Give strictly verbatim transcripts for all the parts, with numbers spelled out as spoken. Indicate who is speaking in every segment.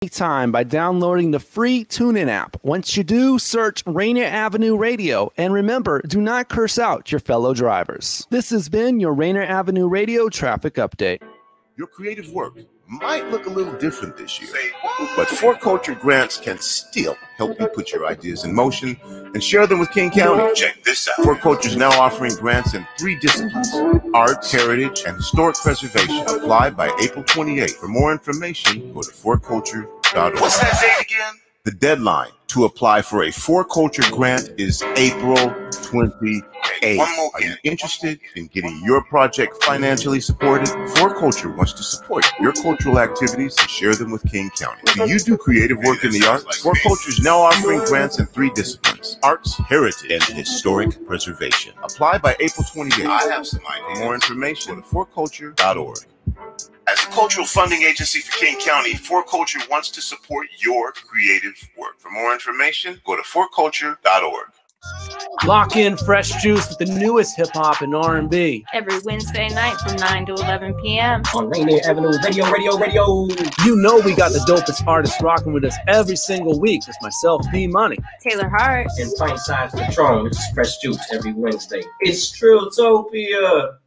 Speaker 1: Time by downloading the free TuneIn app. Once you do, search Rainier Avenue Radio. And remember, do not curse out your fellow drivers. This has been your Rainier Avenue Radio traffic update.
Speaker 2: Your creative work might look a little different this year, but For Culture grants can still help you put your ideas in motion and share them with King County. Check this out. For Culture is now offering grants in three disciplines: art, heritage, and historic preservation. Apply by April twenty-eighth. For more information, go to for culture dot org. What's that date again? The deadline to apply for a For Culture grant is April twenty-eighth. Are you interested in getting your project financially supported? For Culture wants to support your cultural activities and share them with King County. Do you do creative work in the arts? For Culture is now offering grants in three disciplines: arts, heritage, and historic preservation. Apply by April twenty-eighth. I have some ideas. For more information, go to for culture dot org. As a cultural funding agency for King County, For Culture wants to support your creative work. For more information, go to for culture dot org.
Speaker 1: Lock in fresh juice with the newest hip-hop and R and B.
Speaker 3: Every Wednesday night from nine to eleven p.m.
Speaker 4: on Rainier Avenue Radio, Radio, Radio.
Speaker 1: You know we got the dopest artists rocking with us every single week. It's myself, D Money,
Speaker 3: Taylor Hart,
Speaker 4: and Pint Size Patron, which is fresh juice every Wednesday. It's Trilltopia.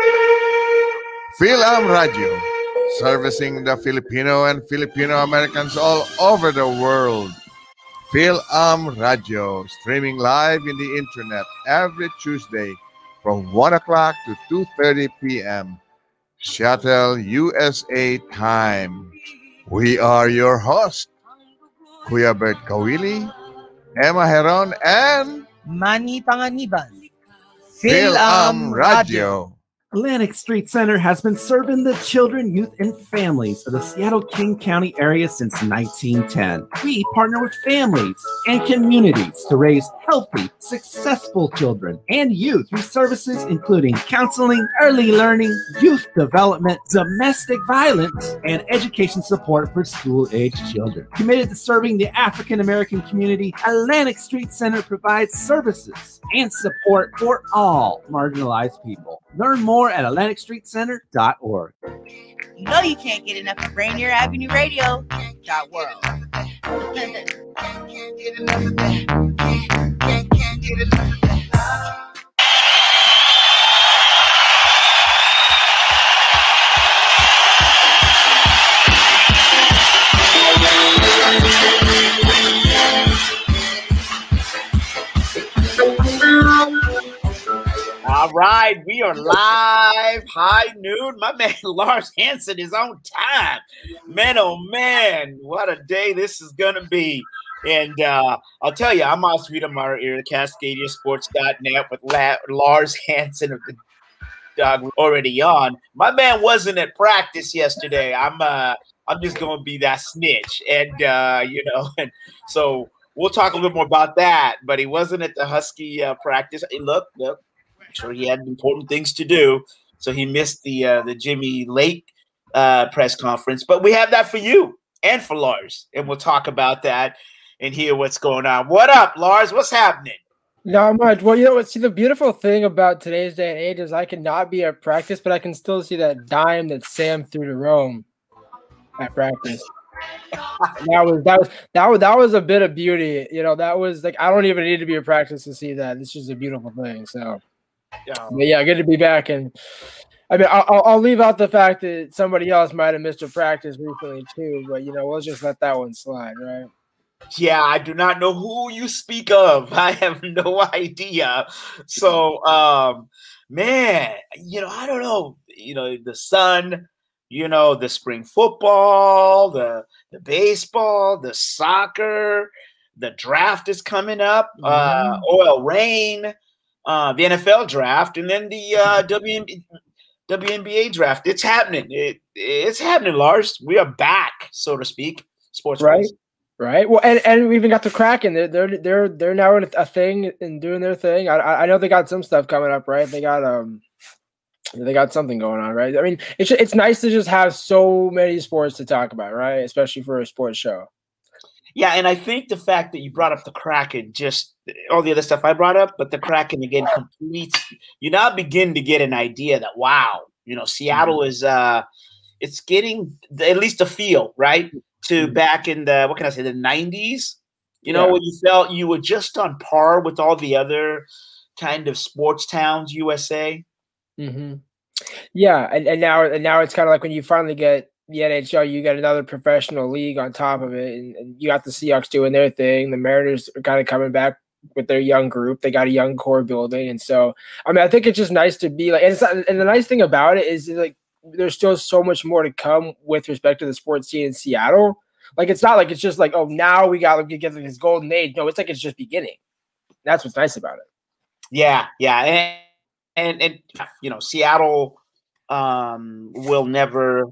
Speaker 5: Philam Radio, servicing the Filipino and Filipino Americans all over the world. Philam Radio, streaming live in the internet every Tuesday from one o'clock to two thirty p.m. Seattle, U S A time. We are your host, Kuya Bert Kawili, Emma Heron, and
Speaker 6: Manny Panganiban.
Speaker 5: Philam Radio.
Speaker 1: Atlantic Street Center has been serving the children, youth, and families of the Seattle King County area since nineteen ten. We partner with families and communities to raise healthy, successful children and youth through services including counseling, early learning, youth development, domestic violence, and education support for school-aged children. Committed to serving the African American community, Atlantic Street Center provides services and support for all marginalized people. Learn more at atlantic street center dot org.
Speaker 6: You know you can't get enough of Rainier Avenue Radio dot world.
Speaker 7: All right, we are live, high noon. My man Lars Hanson is on time. Man, oh man, what a day this is going to be. And uh, I'll tell you, I'm Mazvita Maraire, Cascadia Sports dot net with La- Lars Hanson of the Dawg already on. My man wasn't at practice yesterday. I'm uh, I'm just going to be that snitch. And, uh, you know, and so we'll talk a little more about that. But he wasn't at the Husky uh, practice. Hey, look, look. Sure, he had important things to do, so he missed the uh, the Jimmy Lake uh, press conference. But we have that for you and for Lars, and we'll talk about that and hear what's going on. What up, Lars? What's happening?
Speaker 8: Not much. Well, you know what? See, the beautiful thing about today's day and age is I cannot be at practice, but I can still see that dime that Sam threw to Rome at practice. that was that was that was that was a bit of beauty. You know, that was like I don't even need to be at practice to see that. It's just a beautiful thing. So. Yeah, but yeah, good to be back. And I mean, I'll, I'll leave out the fact that somebody else might have missed a practice recently too. But you know, we'll just let that one slide, right?
Speaker 7: Yeah, I do not know who you speak of. I have no idea. So, um, man, you know, I don't know. You know, the sun. You know, the spring football, the the baseball, the soccer, the draft is coming up. Mm-hmm. Uh, oil rain. Uh, the N F L draft, and then the uh, W N B A draft. It's happening. It, it's happening, Lars. We are back, so to speak. Sports,
Speaker 8: right?
Speaker 7: Sports.
Speaker 8: Right. Well, and, and we even got the Kraken. They're they're they're they're now in a thing and doing their thing. I I know they got some stuff coming up, right? They got um, they got something going on, right? I mean, it's it's nice to just have so many sports to talk about, right? Especially for a sports show.
Speaker 7: Yeah, and I think the fact that you brought up the Kraken, just all the other stuff I brought up, but the Kraken again completes. You now begin to get an idea that wow, you know, Seattle is uh, it's getting at least a feel right to back in the, what can I say, the nineties, you know,
Speaker 8: Yeah.
Speaker 7: when you felt you were just on par with all the other kind of sports towns, U S A.
Speaker 8: Mm-hmm. Yeah, and, and now and now it's kind of like when you finally get the N H L, you get another professional league on top of it, and, and you got the Seahawks doing their thing. The Mariners are kind of coming back with their young group. They got a young core building, and so I mean, I think it's just nice to be like, and, it's not, and the nice thing about it is like there's still so much more to come with respect to the sports scene in Seattle. Like it's not like it's just like, oh, now we got to get like this golden age. No, it's like it's just beginning. That's what's nice about it.
Speaker 7: Yeah, yeah, and and, and you know, Seattle um, will never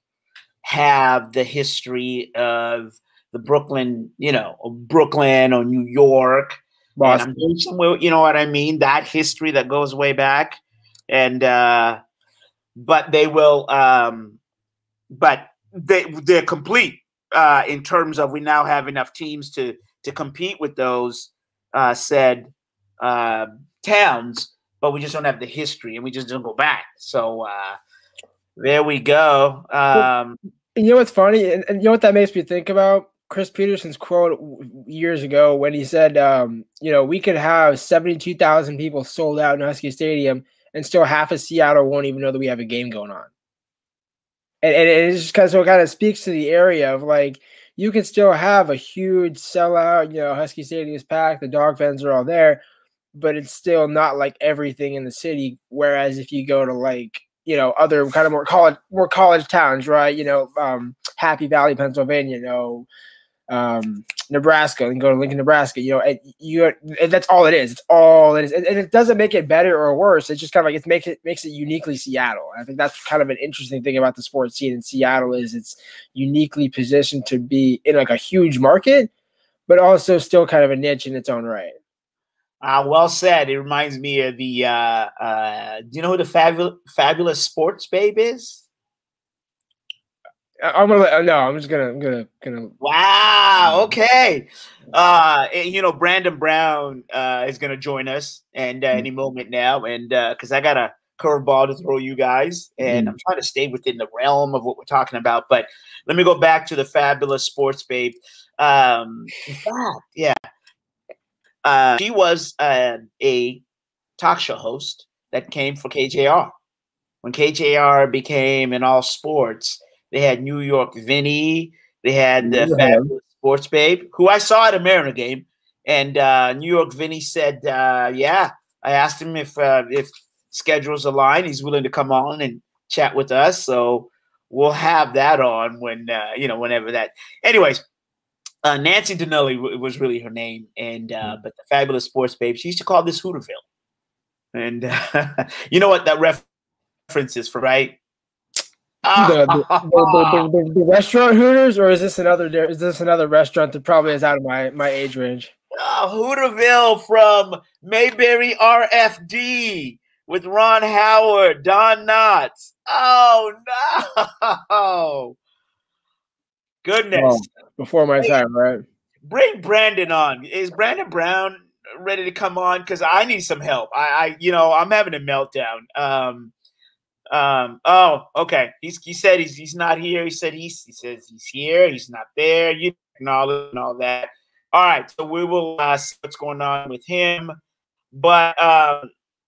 Speaker 7: have the history of the Brooklyn, you know, Brooklyn or New York. And I'm doing somewhere, you know what I mean? That history that goes way back, and uh, but they will, um, but they they're complete uh, in terms of we now have enough teams to to compete with those uh, said uh, towns, but we just don't have the history, and we just don't go back. So uh, there we go. Um,
Speaker 8: you know what's funny, and, and you know what that makes me think about? Chris Peterson's quote years ago when he said, um, you know, we could have seventy-two thousand people sold out in Husky Stadium and still half of Seattle won't even know that we have a game going on. And, and it just kind of, so it kind of speaks to the area of like, you can still have a huge sellout, you know, Husky Stadium is packed, the Dawg fans are all there, but it's still not like everything in the city. Whereas if you go to like, you know, other kind of more college, more college towns, right? You know, um, Happy Valley, Pennsylvania, you know, um Nebraska, and go to Lincoln, Nebraska, you know, and you and that's all it is. It's all it is, and, and it doesn't make it better or worse. It's just kind of like it makes it makes it uniquely Seattle. I think that's kind of an interesting thing about the sports scene in Seattle is it's uniquely positioned to be in like a huge market, but also still kind of a niche in its own right.
Speaker 7: Uh, well said. It reminds me of the. Uh, uh, do you know who the fabulous fabulous sports babe is?
Speaker 8: I'm gonna let, no. I'm just gonna, I'm gonna, gonna.
Speaker 7: Wow. Okay. Uh, you know, Brandon Brown uh, is gonna join us, and uh, any moment now, and because uh, I got a curveball to throw you guys, and I'm trying to stay within the realm of what we're talking about. But let me go back to the fabulous sports babe. Um, in fact, yeah, uh, she was uh, a talk show host that came for K J R when K J R became an all sports. They had New York Vinny. They had the yeah. fabulous sports babe, who I saw at a Mariner game. And uh, New York Vinny said, uh, yeah, I asked him if uh, if schedules align, he's willing to come on and chat with us. So we'll have that on when, uh, you know, whenever that. Anyways, uh, Nancy Dinelli w- was really her name. And uh, but the fabulous sports babe, she used to call this Hooterville. And uh, you know what that reference is for, right?
Speaker 8: The, the, the, the, the restaurant Hooters, or is this another? Is this another restaurant that probably is out of my, my age range?
Speaker 7: Uh, Hooterville from Mayberry R F D with Ron Howard, Don Knotts. Oh no! Goodness,
Speaker 8: well, before my time, right?
Speaker 7: Bring Brandon on. Is Brandon Brown ready to come on? Because I need some help. I, I, you know, I'm having a meltdown. Um. Um. Oh, okay. He's he said he's he's not here. He said he's he says he's here. He's not there. You acknowledge and all that. All right. So we will uh, see what's going on with him. But um.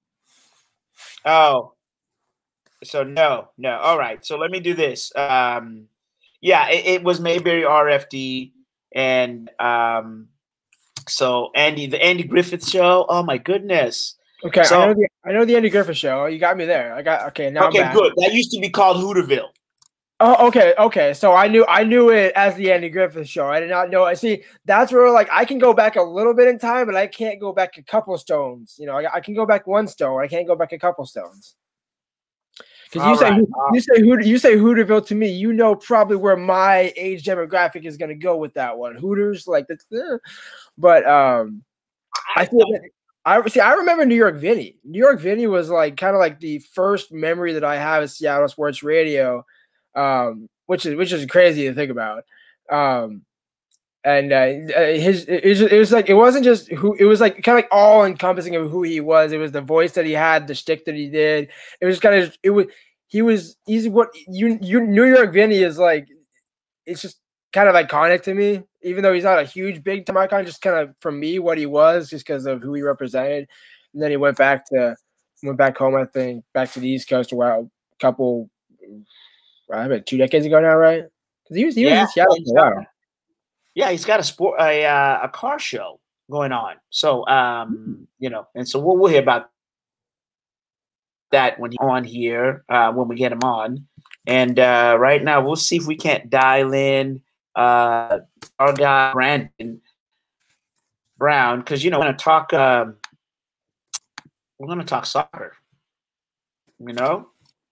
Speaker 7: Oh. So no, no. All right. So let me do this. Um. Yeah, it, it was Mayberry R F D, and um. So Andy, the Andy Griffith Show. Oh my goodness.
Speaker 8: Okay,
Speaker 7: so,
Speaker 8: I know the I know the Andy Griffith Show. You got me there. I got okay. Now
Speaker 7: okay,
Speaker 8: I'm back.
Speaker 7: good. That used to be called Hooterville.
Speaker 8: Oh, okay, okay. So I knew I knew it as the Andy Griffith Show. I did not know. I see. That's where like I can go back a little bit in time, but I can't go back a couple stones. You know, I, I can go back one stone. I can't go back a couple stones. Because you say
Speaker 7: right.
Speaker 8: you say Hooter, you say Hooterville to me, you know probably where my age demographic is going to go with that one. Hooters, like that's, eh. but um, I feel that. I see. I remember New York Vinny. New York Vinny was like kind of like the first memory that I have of Seattle sports radio, um, which is which is crazy to think about. Um, and uh, his it was, it was like it wasn't just who it was like kind of like all encompassing of who he was. It was the voice that he had, the shtick that he did. It was kind of it was he was he's what you you New York Vinny is like. It's just kind of iconic to me, even though he's not a huge big time icon, just kind of for me what he was, just because of who he represented. And then he went back to went back home, I think, back to the East Coast a while, a couple, I bet two decades ago now, right? Because he was he
Speaker 7: Yeah.
Speaker 8: was in Seattle for a while.
Speaker 7: Yeah, he's got a sport a uh, a car show going on. So um, you know, and so we'll we'll hear about that when he's on here, uh, when we get him on. And uh, right now, we'll see if we can't dial in uh, our guy Brandon Brown, because you know we're gonna talk. Um, we're gonna talk soccer. You know.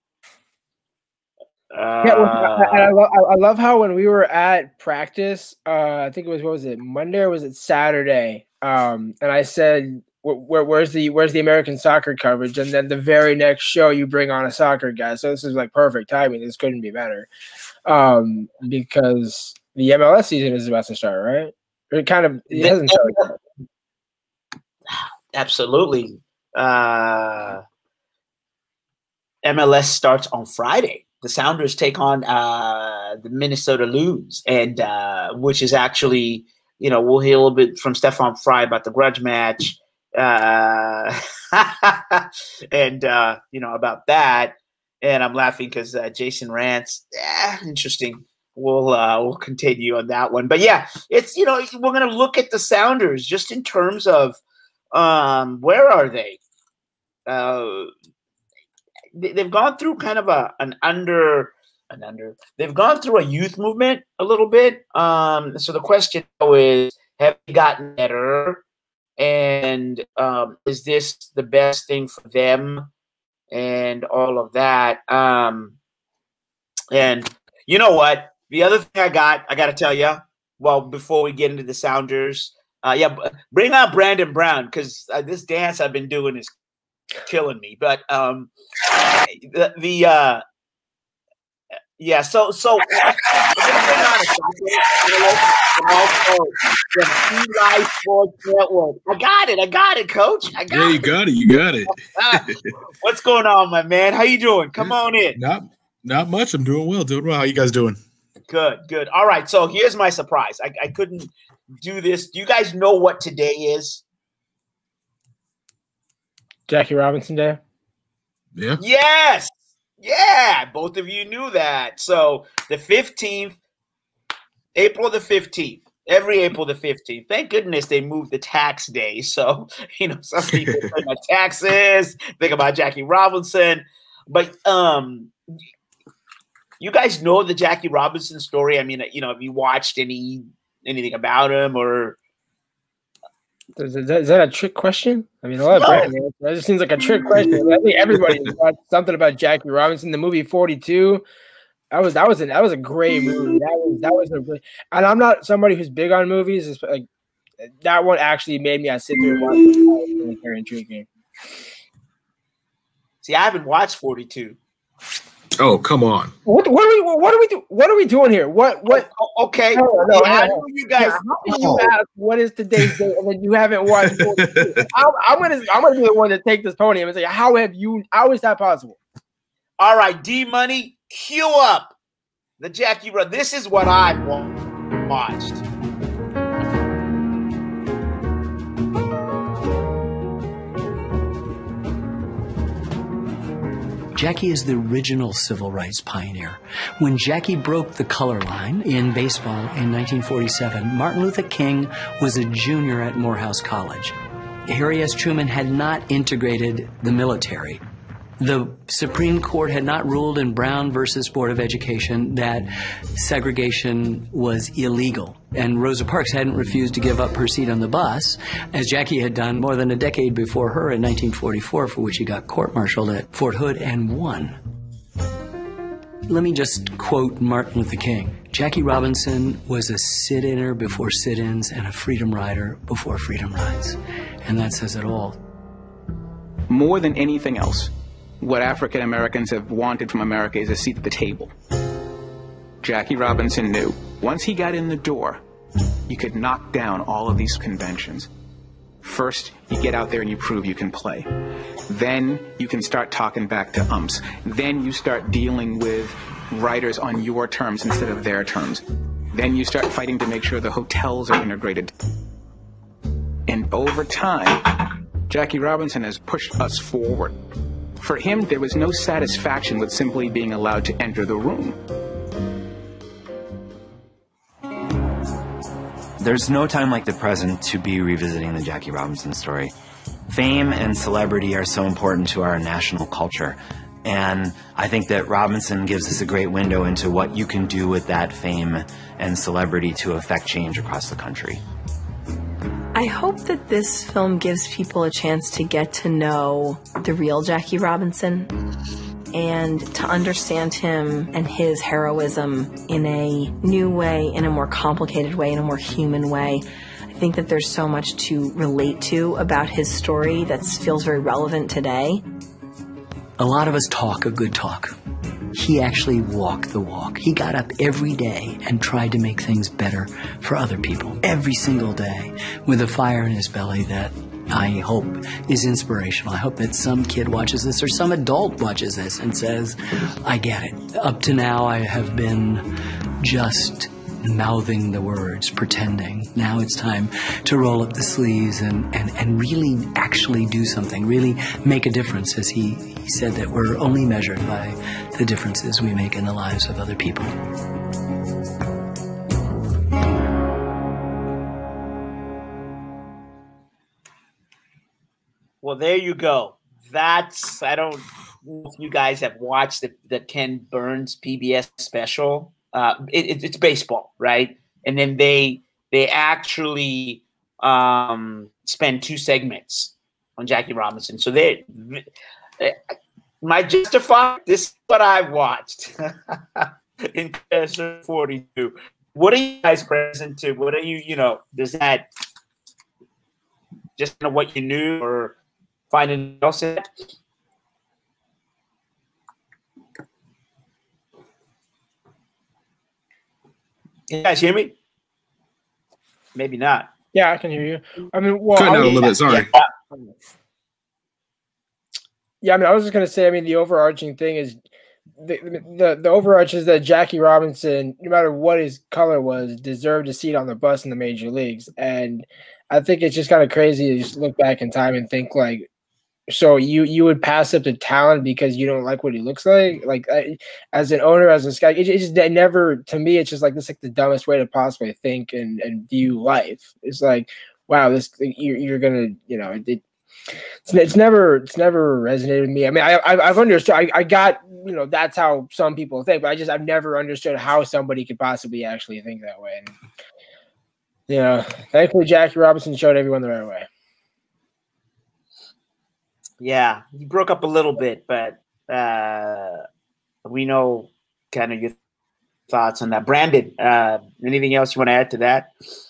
Speaker 7: Uh,
Speaker 8: Yeah, well, I, I, love, I love how when we were at practice, uh, I think it was what was it Monday or was it Saturday? Um, and I said, where, "Where's the where's the American soccer coverage?" And then the very next show, you bring on a soccer guy. So this is like perfect timing. This couldn't be better, um, because the M L S season is about to start, right? Or it kind of it hasn't started yet.
Speaker 7: Absolutely. Uh, M L S starts on Friday. The Sounders take on uh, the Minnesota Loons, and uh, which is actually, you know, we'll hear a little bit from Stefan Fry about the grudge match, uh, and uh, you know about that. And I'm laughing because uh, Jason Rants. Eh, interesting. We'll uh, we'll continue on that one, but yeah, it's you know we're gonna look at the Sounders just in terms of um, where are they. Uh, They've gone through kind of a an under an under. They've gone through a youth movement a little bit. Um, so the question is, have they gotten better? And um, is this the best thing for them? And all of that. Um, and you know what? The other thing I got, I got to tell you. Well, before we get into the Sounders, uh, yeah, bring out Brandon Brown because uh, this dance I've been doing is killing me. But um the, the uh yeah so so we're gonna bring on a and also the Live Sports Network. I got it, I got it, coach. I got
Speaker 9: yeah, you
Speaker 7: it.
Speaker 9: got it, you got it.
Speaker 7: What's going on, my man? How you doing? Come on in.
Speaker 9: Not not much. I'm doing well, doing well. How you guys doing?
Speaker 7: Good, good. All right, so here's my surprise. I, I couldn't do this. Do you guys know what today is?
Speaker 8: Jackie Robinson Day.
Speaker 9: Yeah.
Speaker 7: Yes. Yeah. Both of you knew that. So the fifteenth, April the fifteenth, every April the fifteenth. Thank goodness they moved the tax day. So, you know, some people pay my taxes, think about Jackie Robinson. But um, you guys know the Jackie Robinson story. I mean, you know, have you watched any anything about him or?
Speaker 8: Is that, is that a trick question? I mean, a lot of no. Brandon, that just seems like a trick question. I think everybody watched something about Jackie Robinson. The movie forty-two. That was that was a, that was a great movie. That was that was a really, and I'm not somebody who's big on movies. It's like that one actually made me I sit there and watch it. That was really very intriguing.
Speaker 7: See, I haven't watched forty-two.
Speaker 9: Oh, come on!
Speaker 8: What what are we what are we do, what are we doing here? What what?
Speaker 7: Oh, okay,
Speaker 8: no, no,
Speaker 7: yeah,
Speaker 8: no,
Speaker 7: I know you guys.
Speaker 8: Yeah, how can you ask what is today's date and then you haven't watched forty-two? I'm, I'm gonna I'm gonna be the one to take this podium and say how have you? How is that possible?
Speaker 7: All right, D Money, cue up the Jackie. This is what I've watched.
Speaker 10: Jackie is the original civil rights pioneer. When Jackie broke the color line in baseball in nineteen forty-seven, Martin Luther King was a junior at Morehouse College. Harry S. Truman had not integrated the military. The Supreme Court had not ruled in Brown versus Board of Education that segregation was illegal. And Rosa Parks hadn't refused to give up her seat on the bus, as Jackie had done more than a decade before her in nineteen forty-four, for which he got court-martialed at Fort Hood and won. Let me just quote Martin Luther King. Jackie Robinson was a sit-inner before sit-ins and a freedom rider before freedom rides. And that says it all.
Speaker 11: More than anything else, what African Americans have wanted from America is a seat at the table. Jackie Robinson knew once he got in the door, you could knock down all of these conventions. First, you get out there and you prove you can play. Then you can start talking back to umps. Then you start dealing with writers on your terms instead of their terms. Then you start fighting to make sure the hotels are integrated. And over time, Jackie Robinson has pushed us forward. For him, there was no satisfaction with simply being allowed to enter the room.
Speaker 12: There's no time like the present to be revisiting the Jackie Robinson story. Fame and celebrity are so important to our national culture. And I think that Robinson gives us a great window into what you can do with that fame and celebrity to affect change across the country.
Speaker 13: I hope that this film gives people a chance to get to know the real Jackie Robinson and to understand him and his heroism in a new way, in a more complicated way, in a more human way. I think that there's so much to relate to about his story that feels very relevant today.
Speaker 10: A lot of us talk a good talk. He actually walked the walk. He got up every day and tried to make things better for other people every single day with a fire in his belly that I hope is inspirational. I hope that some kid watches this or some adult watches this and says, I get it. Up to now, I have been just mouthing the words, pretending. Now it's time to roll up the sleeves and, and, and really actually do something, really make a difference, as he, he said that we're only measured by the differences we make in the lives of other people.
Speaker 7: Well, there you go. That's, I don't know if you guys have watched the, the Ken Burns P B S special. Uh, it, it, it's baseball, right? And then they they actually um, spend two segments on Jackie Robinson. So they, they my justify, this is what I watched in forty-two. What are you guys present to? What are you, you know, does that just know what you knew or find anything else in it? Can you guys hear me? Maybe not.
Speaker 8: Yeah, I can hear you. I mean, well,
Speaker 9: Cutting
Speaker 8: I
Speaker 9: out a
Speaker 8: was-
Speaker 9: little bit. Sorry.
Speaker 8: Yeah. Yeah, I mean, I was just gonna say. I mean, the overarching thing is the the the overarch is that Jackie Robinson, no matter what his color was, deserved a seat on the bus in the major leagues. And I think it's just kind of crazy to just look back in time and think like, so you you would pass up the talent because you don't like what he looks like. Like I, as an owner, as a scout, it, it just it never to me. It's just like this, like the dumbest way to possibly think and, and view life. It's like, wow, this you're, you're gonna, you know, it, it's, it's never it's never resonated with me. I mean, I I've, I've understood. I, I got, you know, that's how some people think, but I just I've never understood how somebody could possibly actually think that way. And you know, thankfully, Jackie Robinson showed everyone the right way.
Speaker 7: Yeah, you broke up a little bit, but uh, we know kind of your thoughts on that. Brandon, uh, anything else you want to add to that?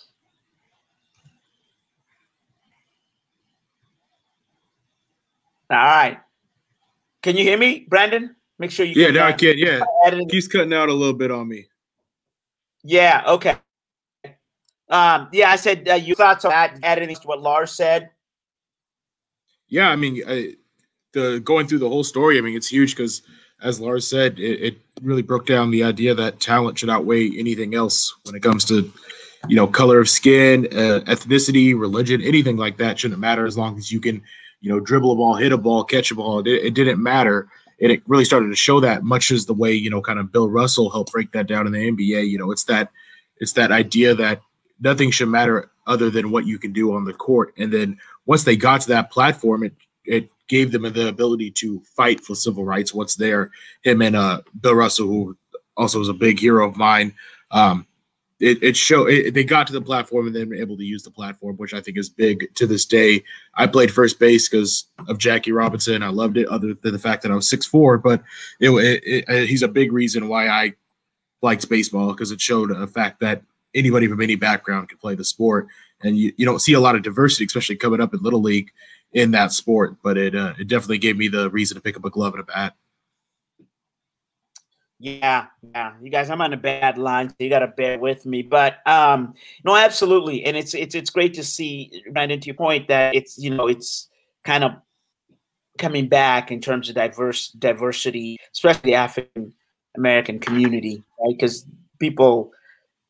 Speaker 7: All right. Can you hear me, Brandon? Make sure you
Speaker 9: Yeah,
Speaker 7: can,
Speaker 9: now
Speaker 7: uh,
Speaker 9: I can. Yeah,
Speaker 7: add it-
Speaker 9: he's cutting out a little bit on me.
Speaker 7: Yeah, okay. Um, yeah, I said uh, your thoughts on that, add anything to what Lars said.
Speaker 9: Yeah, I mean, I, the going through the whole story, I mean, it's huge because, as Lars said, it, it really broke down the idea that talent should outweigh anything else when it comes to, you know, color of skin, uh, ethnicity, religion, anything like that shouldn't matter as long as you can, you know, dribble a ball, hit a ball, catch a ball. It, it didn't matter. And it really started to show that, much as the way, you know, kind of Bill Russell helped break that down in the N B A. You know, it's that it's that idea that nothing should matter other than what you can do on the court. And then once they got to that platform, it it gave them the ability to fight for civil rights. Once there, him and uh, Bill Russell, who also was a big hero of mine, um, it, it showed it, they got to the platform and then were able to use the platform, which I think is big to this day. I played first base because of Jackie Robinson. I loved it, other than the fact that I was six foot four, but it, it, it, he's a big reason why I liked baseball, because it showed a fact that anybody from any background can play the sport. And you, you don't see a lot of diversity, especially coming up in Little League in that sport. But it uh, it definitely gave me the reason to pick up a glove and a bat.
Speaker 7: Yeah, yeah. You guys, I'm on a bad line, so you got to bear with me. But um, no, absolutely. And it's it's it's great to see, right into your point, that it's, you know, it's kind of coming back in terms of diverse diversity, especially the African American community, right? Because people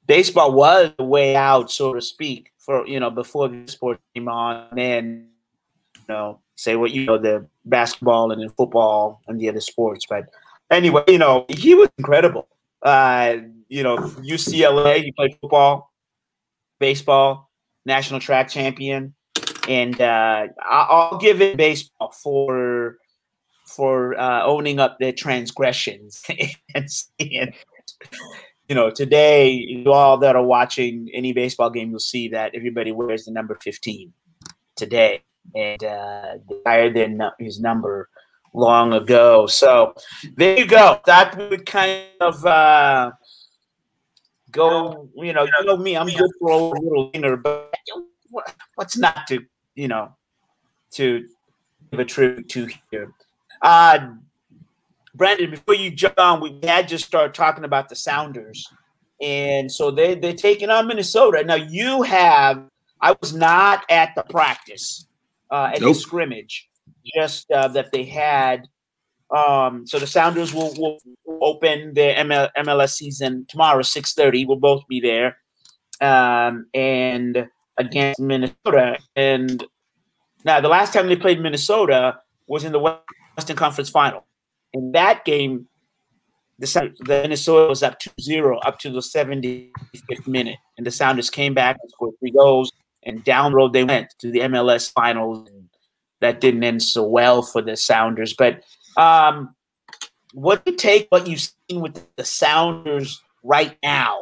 Speaker 7: baseball was the way out, so to speak, for, you know, before the sport came on, and, you know, say what, you know, the basketball and then football and the other sports. But anyway, you know, he was incredible. Uh, you know, U C L A, he played football, baseball, national track champion. And uh, I'll give it baseball for for uh, owning up their transgressions and seeing, you know, today, you all that are watching any baseball game, you'll see that everybody wears the number fifteen today, and uh, they hired their his number long ago. So there you go. That would kind of uh, go. You know, you know me. I'm good for a little later, but what's not to, you know, to give a tribute to here. Uh, Brandon, before you jump on, we had just started talking about the Sounders. And so they, they're taking on Minnesota. Now, you have – I was not at the practice, uh, at nope. the scrimmage, just uh, that they had. Um, so the Sounders will, will open their M L, M L S season tomorrow, six thirty. We'll both be there. Um, and against Minnesota. And now the last time they played Minnesota was in the Western Conference Final. In that game, the, the Minnesota was up two zero up to the seventy-fifth minute. And the Sounders came back and scored three goals. And down the road they went to the M L S Finals. And that didn't end so well for the Sounders. But um, what do you take what you've seen with the Sounders right now?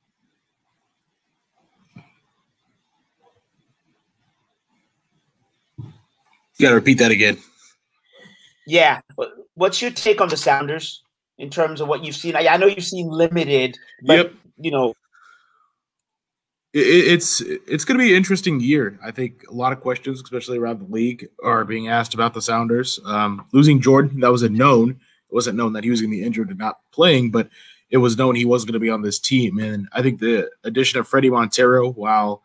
Speaker 9: You got to repeat that again.
Speaker 7: Yeah. What's your take on the Sounders in terms of what you've seen? I, I know you've seen limited, but, yep. you know.
Speaker 9: It, it's it's going to be an interesting year. I think a lot of questions, especially around the league, are being asked about the Sounders. Um, losing Jordan, that was a known. It wasn't known that he was going to be injured and not playing, but it was known he wasn't going to be on this team. And I think the addition of Freddie Montero, while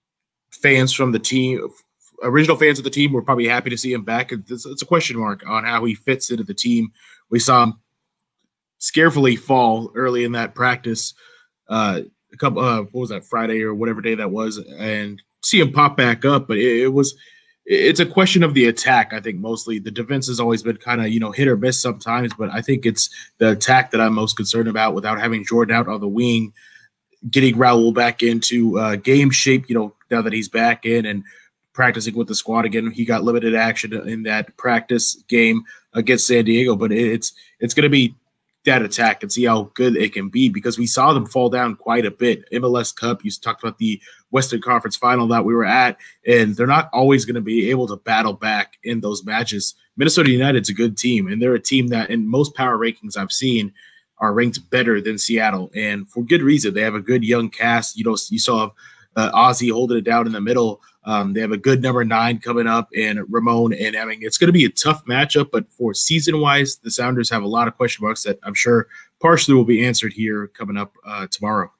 Speaker 9: fans from the team – original fans of the team were probably happy to see him back. It's, it's a question mark on how he fits into the team. We saw him scarefully fall early in that practice, uh, a couple, uh, what was that, Friday or whatever day that was, and see him pop back up. But it, it was, it's a question of the attack. I think mostly the defense has always been kind of, you know, hit or miss sometimes, but I think it's the attack that I'm most concerned about without having Jordan out on the wing, getting Raul back into uh, game shape, you know, now that he's back in and practicing with the squad again. He got limited action in that practice game against San Diego, but it's it's going to be that attack and see how good it can be, because we saw them fall down quite a bit. M L S Cup, you talked about the Western Conference Final that we were at, and they're not always going to be able to battle back in those matches. Minnesota United's a good team, and they're a team that in most power rankings I've seen are ranked better than Seattle, and for good reason. They have a good young cast. You know, you saw uh, Ozzy holding it down in the middle. Um, they have a good number nine coming up, and Ramon, and I mean, it's going to be a tough matchup, but for season-wise, the Sounders have a lot of question marks that I'm sure partially will be answered here coming up uh, tomorrow.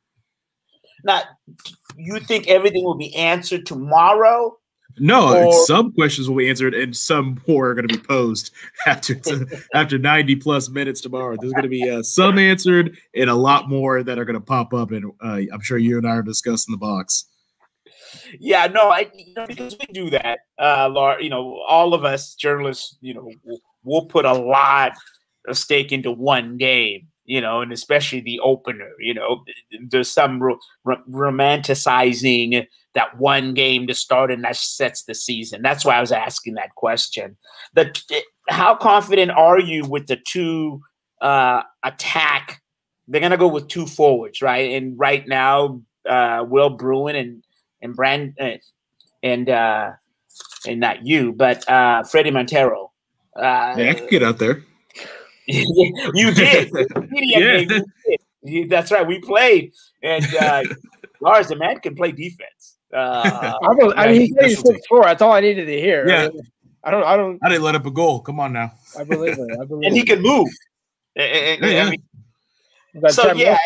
Speaker 7: Now, you think everything will be answered tomorrow?
Speaker 9: No,
Speaker 7: or-
Speaker 9: some questions will be answered, and some more are going to be posed after after ninety plus minutes tomorrow. There's going to be uh, some answered, and a lot more that are going to pop up, and uh, I'm sure you and I are discussing the box.
Speaker 7: Yeah, no, I you know, because we do that, uh, Lars, you know, all of us journalists, you know, we'll, we'll put a lot of stake into one game, you know, and especially the opener. You know, there's some ro- ro- romanticizing that one game to start, and that sets the season. That's why I was asking that question. The how confident are you with the two uh, attack? They're gonna go with two forwards, right? And right now, uh, Will Bruin and and Brand uh, and uh, and not you, but uh, Freddie Montero. Uh,
Speaker 9: yeah, I can get out there.
Speaker 7: You did. yeah. You did. You, that's right. We played, and uh, Lars, the man can play defense. Uh,
Speaker 8: I, was, I mean, he's playing six four. That's all I needed to hear.
Speaker 9: Yeah.
Speaker 8: I don't. I don't.
Speaker 9: I didn't let up a goal. Come on now.
Speaker 8: I believe it. I believe
Speaker 7: and he
Speaker 8: it.
Speaker 7: can move. And, and,
Speaker 9: yeah.
Speaker 7: I mean, so yeah.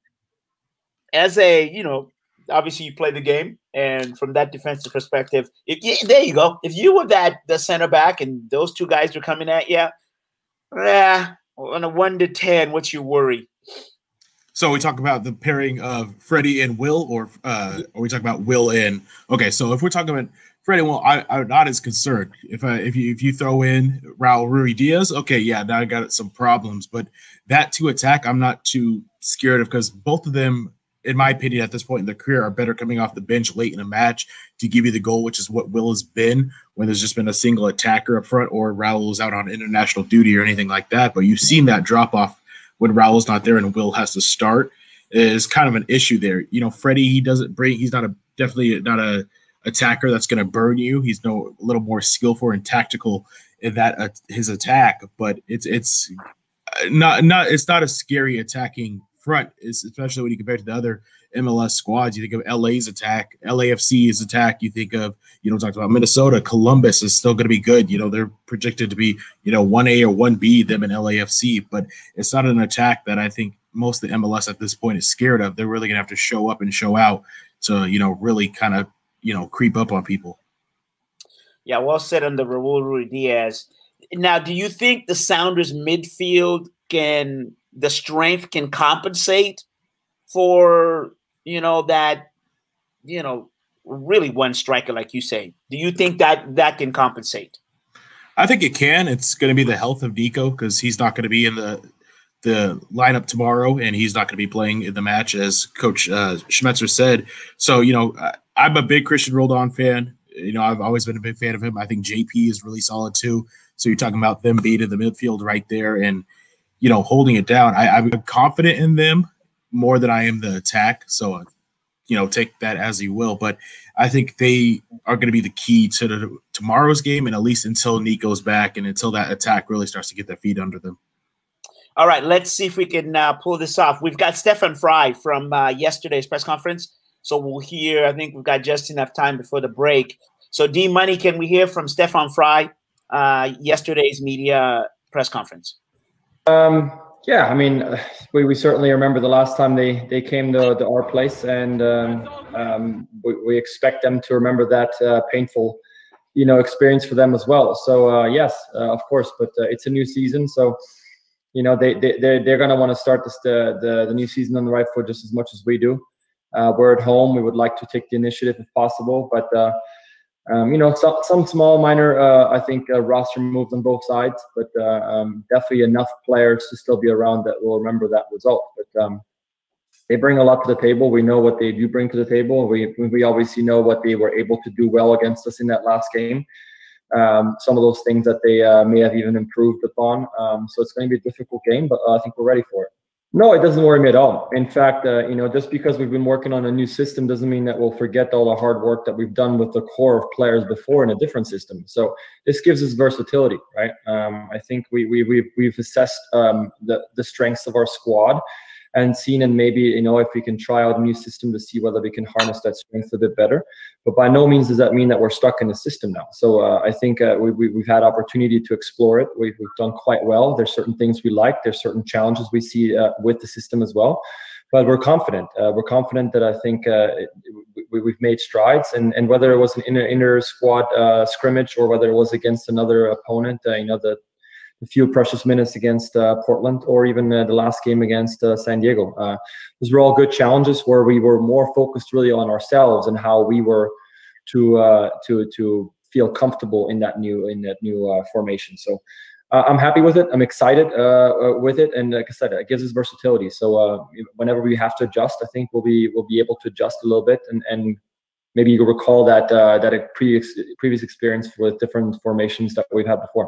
Speaker 7: As a you know. Obviously, you play the game, and from that defensive perspective, if yeah, there you go. If you were that the center back, and those two guys were coming at you, yeah, on a one to ten, what's your worry?
Speaker 9: So we talk about the pairing of Freddie and Will, or uh, or we talk about Will and okay. So if we're talking about Freddie and Will, I, I'm not as concerned. If I if you if you throw in Raul Ruidiaz, okay, yeah, now I got some problems. But that two attack, I'm not too scared of because both of them, in my opinion, at this point in their career, are better coming off the bench late in a match to give you the goal, which is what Will has been when there's just been a single attacker up front or Raul's out on international duty or anything like that. But you've seen that drop off when Raul's not there and Will has to start is kind of an issue there. You know, Freddie, he doesn't bring, he's not a, definitely not a attacker that's going to burn you. He's no a little more skillful and tactical in that, uh, his attack, but it's, it's not, not, it's not a scary attacking front, especially when you compare it to the other M L S squads. You think of L A's attack, L A F C's attack. You think of, you know, talked about Minnesota, Columbus is still going to be good. You know, they're projected to be, you know, one A or one B, them and L A F C, but it's not an attack that I think most of the M L S at this point is scared of. They're really going to have to show up and show out to, you know, really kind of, you know, creep up on people.
Speaker 7: Yeah, well said on the Raul Ruidiaz. Now, do you think the Sounders midfield can, the strength can compensate for, you know, that, you know, really one striker, like you say? Do you think that that can compensate?
Speaker 9: I think it can. It's going to be the health of Nico because he's not going to be in the the lineup tomorrow, and he's not going to be playing in the match, as Coach uh, Schmetzer said. So, you know, I'm a big Christian Roldan fan. You know, I've always been a big fan of him. I think J P is really solid too. So you're talking about them being in the midfield right there and, you know, holding it down. I, I'm confident in them more than I am the attack. So, uh, you know, take that as you will. But I think they are going to be the key to the, tomorrow's game, and at least until Nico's back and until that attack really starts to get their feet under them.
Speaker 7: All right, let's see if we can uh, pull this off. We've got Stefan Fry from uh, yesterday's press conference. So we'll hear, I think we've got just enough time before the break. So D Money, can we hear from Stefan Fry, uh, yesterday's media press conference?
Speaker 14: Um, yeah, I mean, we, we certainly remember the last time they, they came to, to our place, and um, um, we, we expect them to remember that uh, painful, you know, experience for them as well. So uh, yes, uh, of course, but uh, it's a new season. So, you know, they, they, they're, they're going to want to start this, the, the, the new season on the right foot just as much as we do. Uh, we're at home. We would like to take the initiative if possible, but, uh, um, you know, some, some small minor, uh, I think, uh, roster moves on both sides, but uh, um, definitely enough players to still be around that will remember that result. But um, they bring a lot to the table. We know what they do bring to the table. We, we obviously know what they were able to do well against us in that last game. Um, some of those things that they uh, may have even improved upon. Um, so it's going to be a difficult game, but uh, I think we're ready for it. No, it doesn't worry me at all. In fact, uh, you know, just because we've been working on a new system doesn't mean that we'll forget all the hard work that we've done with the core of players before in a different system. So this gives us versatility, right? Um, I think we, we, we've, we've assessed um, the, the strengths of our squad and seen, and maybe, you know, if we can try out a new system to see whether we can harness that strength a bit better. But by no means does that mean that we're stuck in the system now. So uh, I think uh, we, we, we've had opportunity to explore it. We've, we've done quite well. There's certain things we like. There's certain challenges we see uh, with the system as well. But we're confident. Uh, we're confident that I think uh, we, we've made strides. And, and whether it was an inner, inner squad uh, scrimmage or whether it was against another opponent, uh, you know, the a few precious minutes against uh, Portland, or even uh, the last game against uh, San Diego. Uh, those were all good challenges where we were more focused really on ourselves and how we were to uh, to to feel comfortable in that new in that new uh, formation. So uh, I'm happy with it. I'm excited uh, with it, and like I said, it gives us versatility. So uh, whenever we have to adjust, I think we'll be we'll be able to adjust a little bit, and and maybe you recall that uh, that a previous previous experience with different formations that we've had before.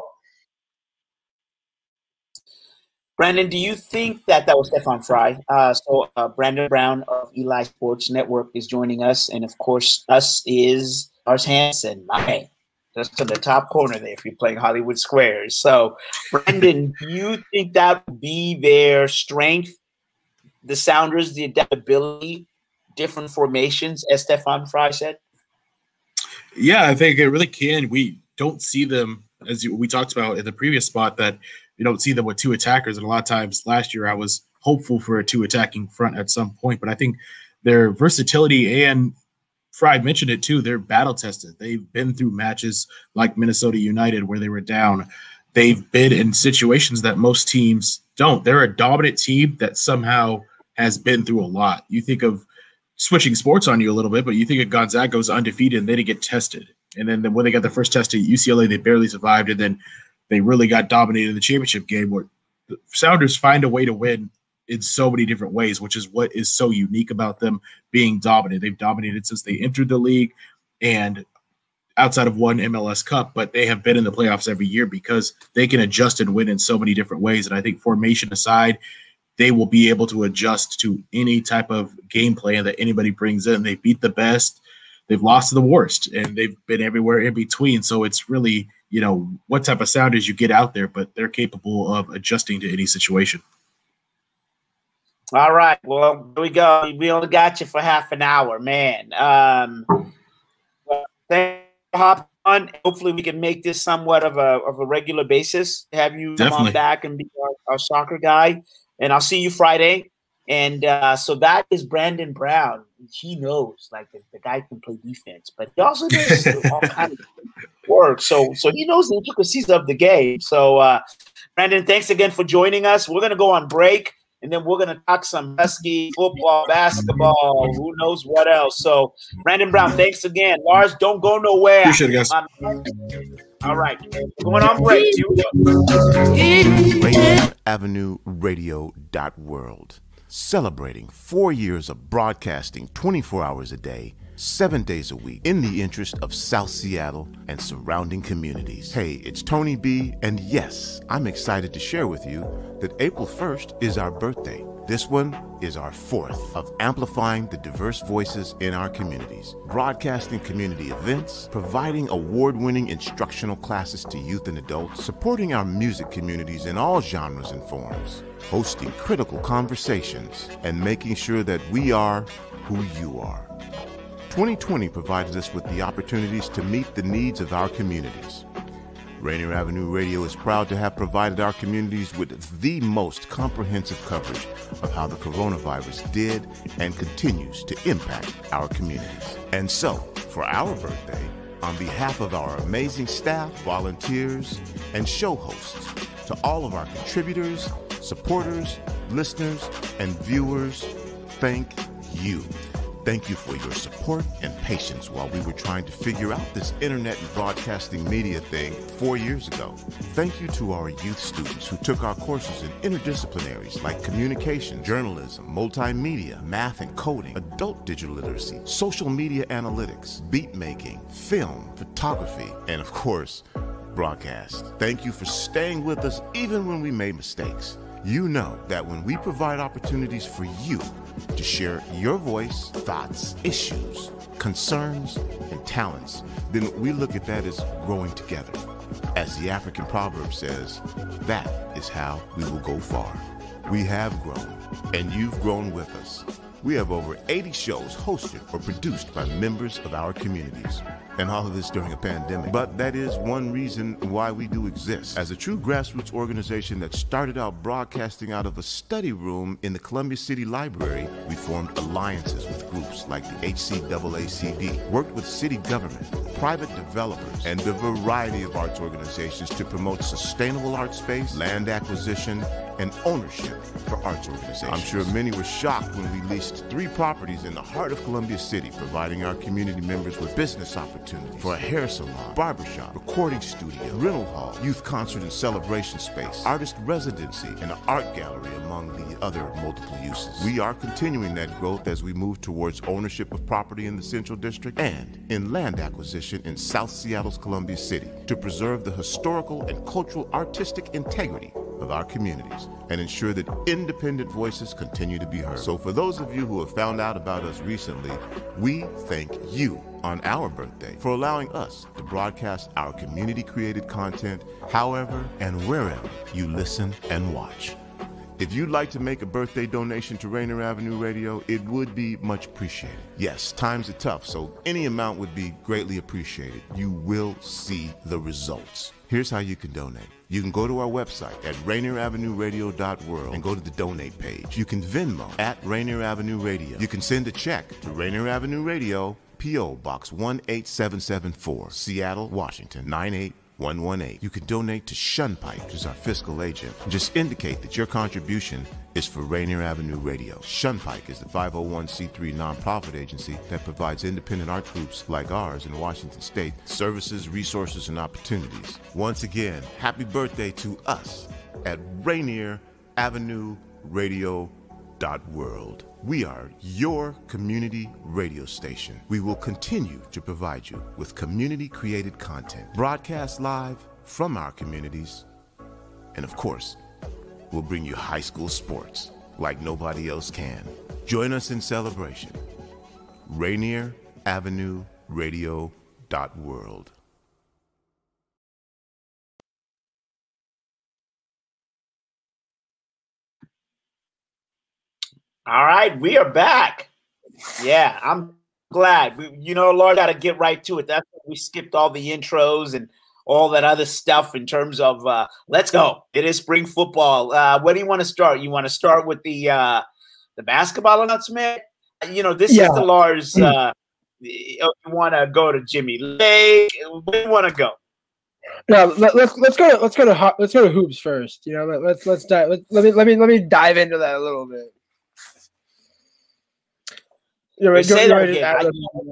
Speaker 7: Brandon, do you think that that was Stefan Fry? Uh, so uh, Brandon Brown of Eli Sports Network is joining us. And, of course, us is Lars Hanson, my man, just to the top corner there if you're playing Hollywood Squares. So, Brandon, do you think that would be their strength, the Sounders, the adaptability, different formations, as Stefan Fry said?
Speaker 9: Yeah, I think it really can. We don't see them, as we talked about in the previous spot, that – you don't see them with two attackers. And a lot of times last year I was hopeful for a two attacking front at some point, but I think their versatility, and Fry mentioned it too, they're battle tested. They've been through matches like Minnesota United where they were down. They've been in situations that most teams don't. They're a dominant team that somehow has been through a lot. You think of switching sports on you a little bit, but you think of Gonzaga goes undefeated and they didn't get tested. And then when they got the first test at U C L A, they barely survived. And then they really got dominated in the championship game, where the Sounders find a way to win in so many different ways, which is what is so unique about them being dominant. They've dominated since they entered the league and outside of one M L S Cup, but they have been in the playoffs every year because they can adjust and win in so many different ways. And I think formation aside, they will be able to adjust to any type of game plan that anybody brings in. They beat the best, they've lost to the worst, and they've been everywhere in between. So it's really, you know, what type of Sounders you get out there, but they're capable of adjusting to any situation.
Speaker 7: All right. Well, here we go. We only got you for half an hour, man. Um, well, thank you for hopping on. Hopefully we can make this somewhat of a of a regular basis. Have you come on back and be our, our soccer guy. And I'll see you Friday. And uh, so that is Brandon Brown. He knows, like, the, the guy can play defense, but he also does all kinds of work. So, so he knows the intricacies of the game. So, uh, Brandon, thanks again for joining us. We're going to go on break, and then we're going to talk some Husky football, basketball, who knows what else. So, Brandon Brown, thanks again. Lars, don't go nowhere.
Speaker 9: Appreciate it, guys.
Speaker 7: Um, all right. Going on break.
Speaker 2: Rainier Avenue Radio dot world. Celebrating four years of broadcasting twenty-four hours a day, seven days a week, in the interest of South Seattle and surrounding communities. Hey, it's Tony B, and yes, I'm excited to share with you that April first is our birthday. This one is our fourth of amplifying the diverse voices in our communities, broadcasting community events, providing award-winning instructional classes to youth and adults, supporting our music communities in all genres and forms, hosting critical conversations, and making sure that we are who you are. twenty twenty provided us with the opportunities to meet the needs of our communities. Rainier Avenue Radio is proud to have provided our communities with the most comprehensive coverage of how the coronavirus did and continues to impact our communities. And so, for our birthday, on behalf of our amazing staff, volunteers, and show hosts, to all of our contributors, supporters, listeners, and viewers, thank you. Thank you for your support and patience while we were trying to figure out this internet and broadcasting media thing four years ago. Thank you to our youth students who took our courses in interdisciplinaries like communication, journalism, multimedia, math and coding, adult digital literacy, social media analytics, beat making, film, photography, and of course, broadcast. Thank you for staying with us even when we made mistakes. You know that when we provide opportunities for you to share your voice, thoughts, issues, concerns, and talents, then we look at that as growing together. As the African proverb says, that is how we will go far. We have grown, and you've grown with us. We have over eighty shows hosted or produced by members of our communities. And all of this during a pandemic. But that is one reason why we do exist. As a true grassroots organization that started out broadcasting out of a study room in the Columbia City Library, we formed alliances with groups like the H C A A C D, worked with city government, private developers, and a variety of arts organizations to promote sustainable art space, land acquisition, and ownership for arts organizations. I'm sure many were shocked when we leased three properties in the heart of Columbia City, providing our community members with business opportunities for a hair salon, barbershop, recording studio, rental hall, youth concert and celebration space, artist residency, and an art gallery, among the other multiple uses. We are continuing that growth as we move towards ownership of property in the Central District and in land acquisition in South Seattle's Columbia City to preserve the historical and cultural artistic integrity of our communities and ensure that independent voices continue to be heard. So for those of you who have found out about us recently, we thank you on our birthday for allowing us to broadcast our community-created content however and wherever you listen and watch. If you'd like to make a birthday donation to Rainier Avenue Radio, it would be much appreciated. Yes, times are tough, so any amount would be greatly appreciated. You will see the results. Here's how you can donate. You can go to our website at Rainier Avenue Radio dot world and go to the donate page. You can Venmo at Rainier Avenue Radio. You can send a check to Rainier Avenue Radio, P O Box one eight seven seven four, Seattle, Washington nine eight one one eight. You can donate to ShunPike, which is our fiscal agent, and just indicate that your contribution is for Rainier Avenue Radio. ShunPike is the five oh one c three nonprofit agency that provides independent art groups like ours in Washington State services, resources, and opportunities. Once again, happy birthday to us at Rainier Avenue Radio World. We are your community radio station. We will continue to provide you with community-created content, broadcast live from our communities, and of course, we'll bring you high school sports like nobody else can. Join us in celebration. Rainier Avenue Radio World.
Speaker 7: All right, we are back. Yeah, I'm glad. We, you know, Lord, got to get right to it. That's why we skipped all the intros and all that other stuff in terms of uh, let's go. It is spring football. Uh, where do you want to start? You want to start with the uh, the basketball announcement? You know, this
Speaker 8: Yeah.
Speaker 7: is the Lars. Uh, you want to go to Jimmy Lake? Where do you want to go?
Speaker 8: No, let, let's let's go to let's go to ho- let's go to hoops first. You know, let, let's let's dive. Let, let me let me let me dive into that a little bit. You're right,
Speaker 7: Say
Speaker 8: you're
Speaker 7: that
Speaker 8: right,
Speaker 7: again.
Speaker 8: add-
Speaker 7: I-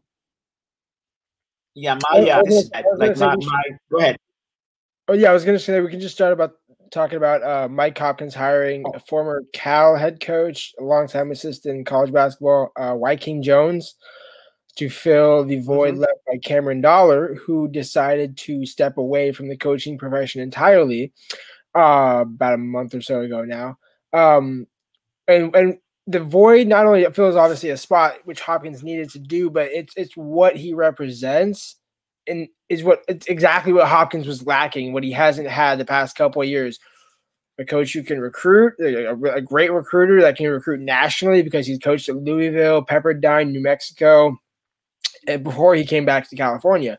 Speaker 7: Yeah, my yeah,
Speaker 8: I was
Speaker 7: this is
Speaker 8: gonna- I was
Speaker 7: like
Speaker 8: gonna
Speaker 7: my,
Speaker 8: say-
Speaker 7: my go ahead.
Speaker 8: Oh yeah, I was gonna say we can just start about talking about uh, Mike Hopkins hiring a former Cal head coach, a longtime assistant in college basketball, uh, Wyking Jones, to fill the void left by Cameron Dollar, who decided to step away from the coaching profession entirely uh, about a month or so ago now. Um, and and the void not only fills obviously a spot which Hopkins needed to do, but it's it's what he represents and is what it's exactly what Hopkins was lacking, what he hasn't had the past couple of years. A coach who can recruit, a, a great recruiter that can recruit nationally because he's coached at Louisville, Pepperdine, New Mexico, and before he came back to California.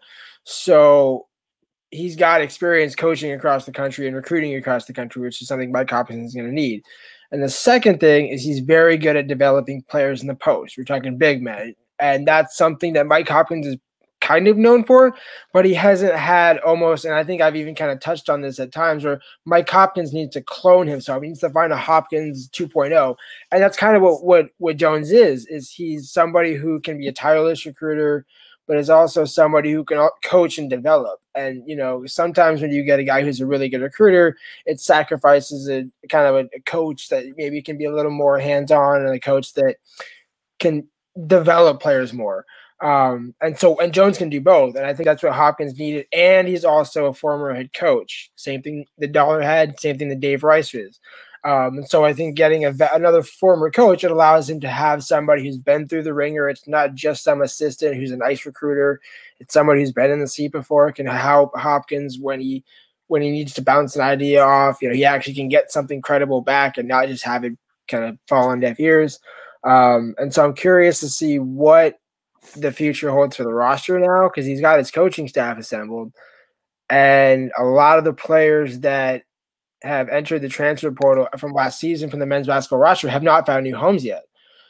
Speaker 8: So he's got experience coaching across the country and recruiting across the country, which is something Mike Hopkins is going to need. And the second thing is he's very good at developing players in the post. We're talking big men. And that's something that Mike Hopkins is kind of known for, but he hasn't had almost, and I think I've even kind of touched on this at times, where Mike Hopkins needs to clone himself. He needs to find a Hopkins two point oh. And that's kind of what, what, what Jones is, is he's somebody who can be a tireless recruiter, but is also somebody who can coach and develop. And, you know, sometimes when you get a guy who's a really good recruiter, it sacrifices a kind of a, a coach that maybe can be a little more hands-on and a coach that can develop players more. Um, and so, and Jones can do both. And I think that's what Hopkins needed. And he's also a former head coach. Same thing the Dollar had, same thing that Dave Rice is. Um, and so I think getting a, another former coach, it allows him to have somebody who's been through the ringer. It's not just some assistant who's a nice recruiter. It's somebody who's been in the seat before, can help Hopkins when he when he needs to bounce an idea off. You know, he actually can get something credible back and not just have it kind of fall on deaf ears. Um, and so I'm curious to see what the future holds for the roster now, because he's got his coaching staff assembled. And a lot of the players that have entered the transfer portal from last season from the men's basketball roster have not found new homes yet.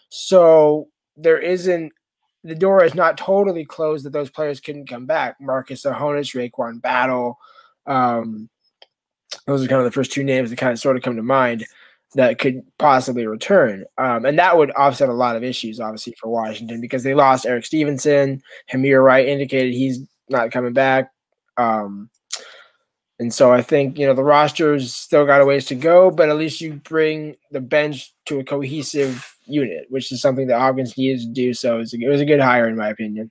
Speaker 8: So there isn't – the door is not totally closed that those players couldn't come back. Marcus Ahonis, Raekwon Battle, um, those are kind of the first two names that kind of sort of come to mind that could possibly return. Um, and that would offset a lot of issues, obviously, for Washington, because they lost Eric Stevenson. Hamir Wright indicated he's not coming back. Um, and so I think, you know, the roster's still got a ways to go, but at least you bring the bench to a cohesive unit, which is something that Hopkins needed to do. So it was a, it was a good hire, in my opinion.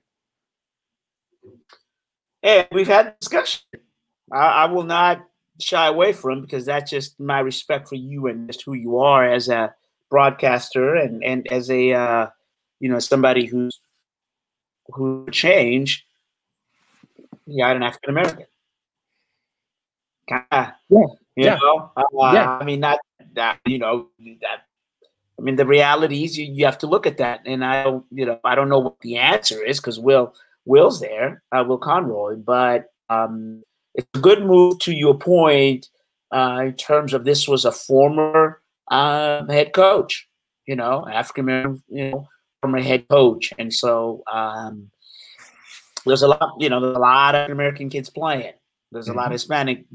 Speaker 7: Hey, we've had discussion. I, I will not shy away from, because that's just my respect for you and just who you are as a broadcaster and, and as a, uh, you know, somebody who's who change. You got an African-American. Kinda,
Speaker 8: yeah.
Speaker 7: You
Speaker 8: yeah.
Speaker 7: know, uh,
Speaker 8: yeah.
Speaker 7: I mean, not that, you know, that, I mean, the reality is you, you have to look at that. And I don't, you know, I don't know what the answer is, because Will, Will's there, uh, Will Conroy, but um, it's a good move to your point uh, in terms of this was a former uh, head coach, you know, African-American, you know, former head coach. And so um, there's a lot, you know, there's a lot of African-American kids playing. There's a lot of Hispanic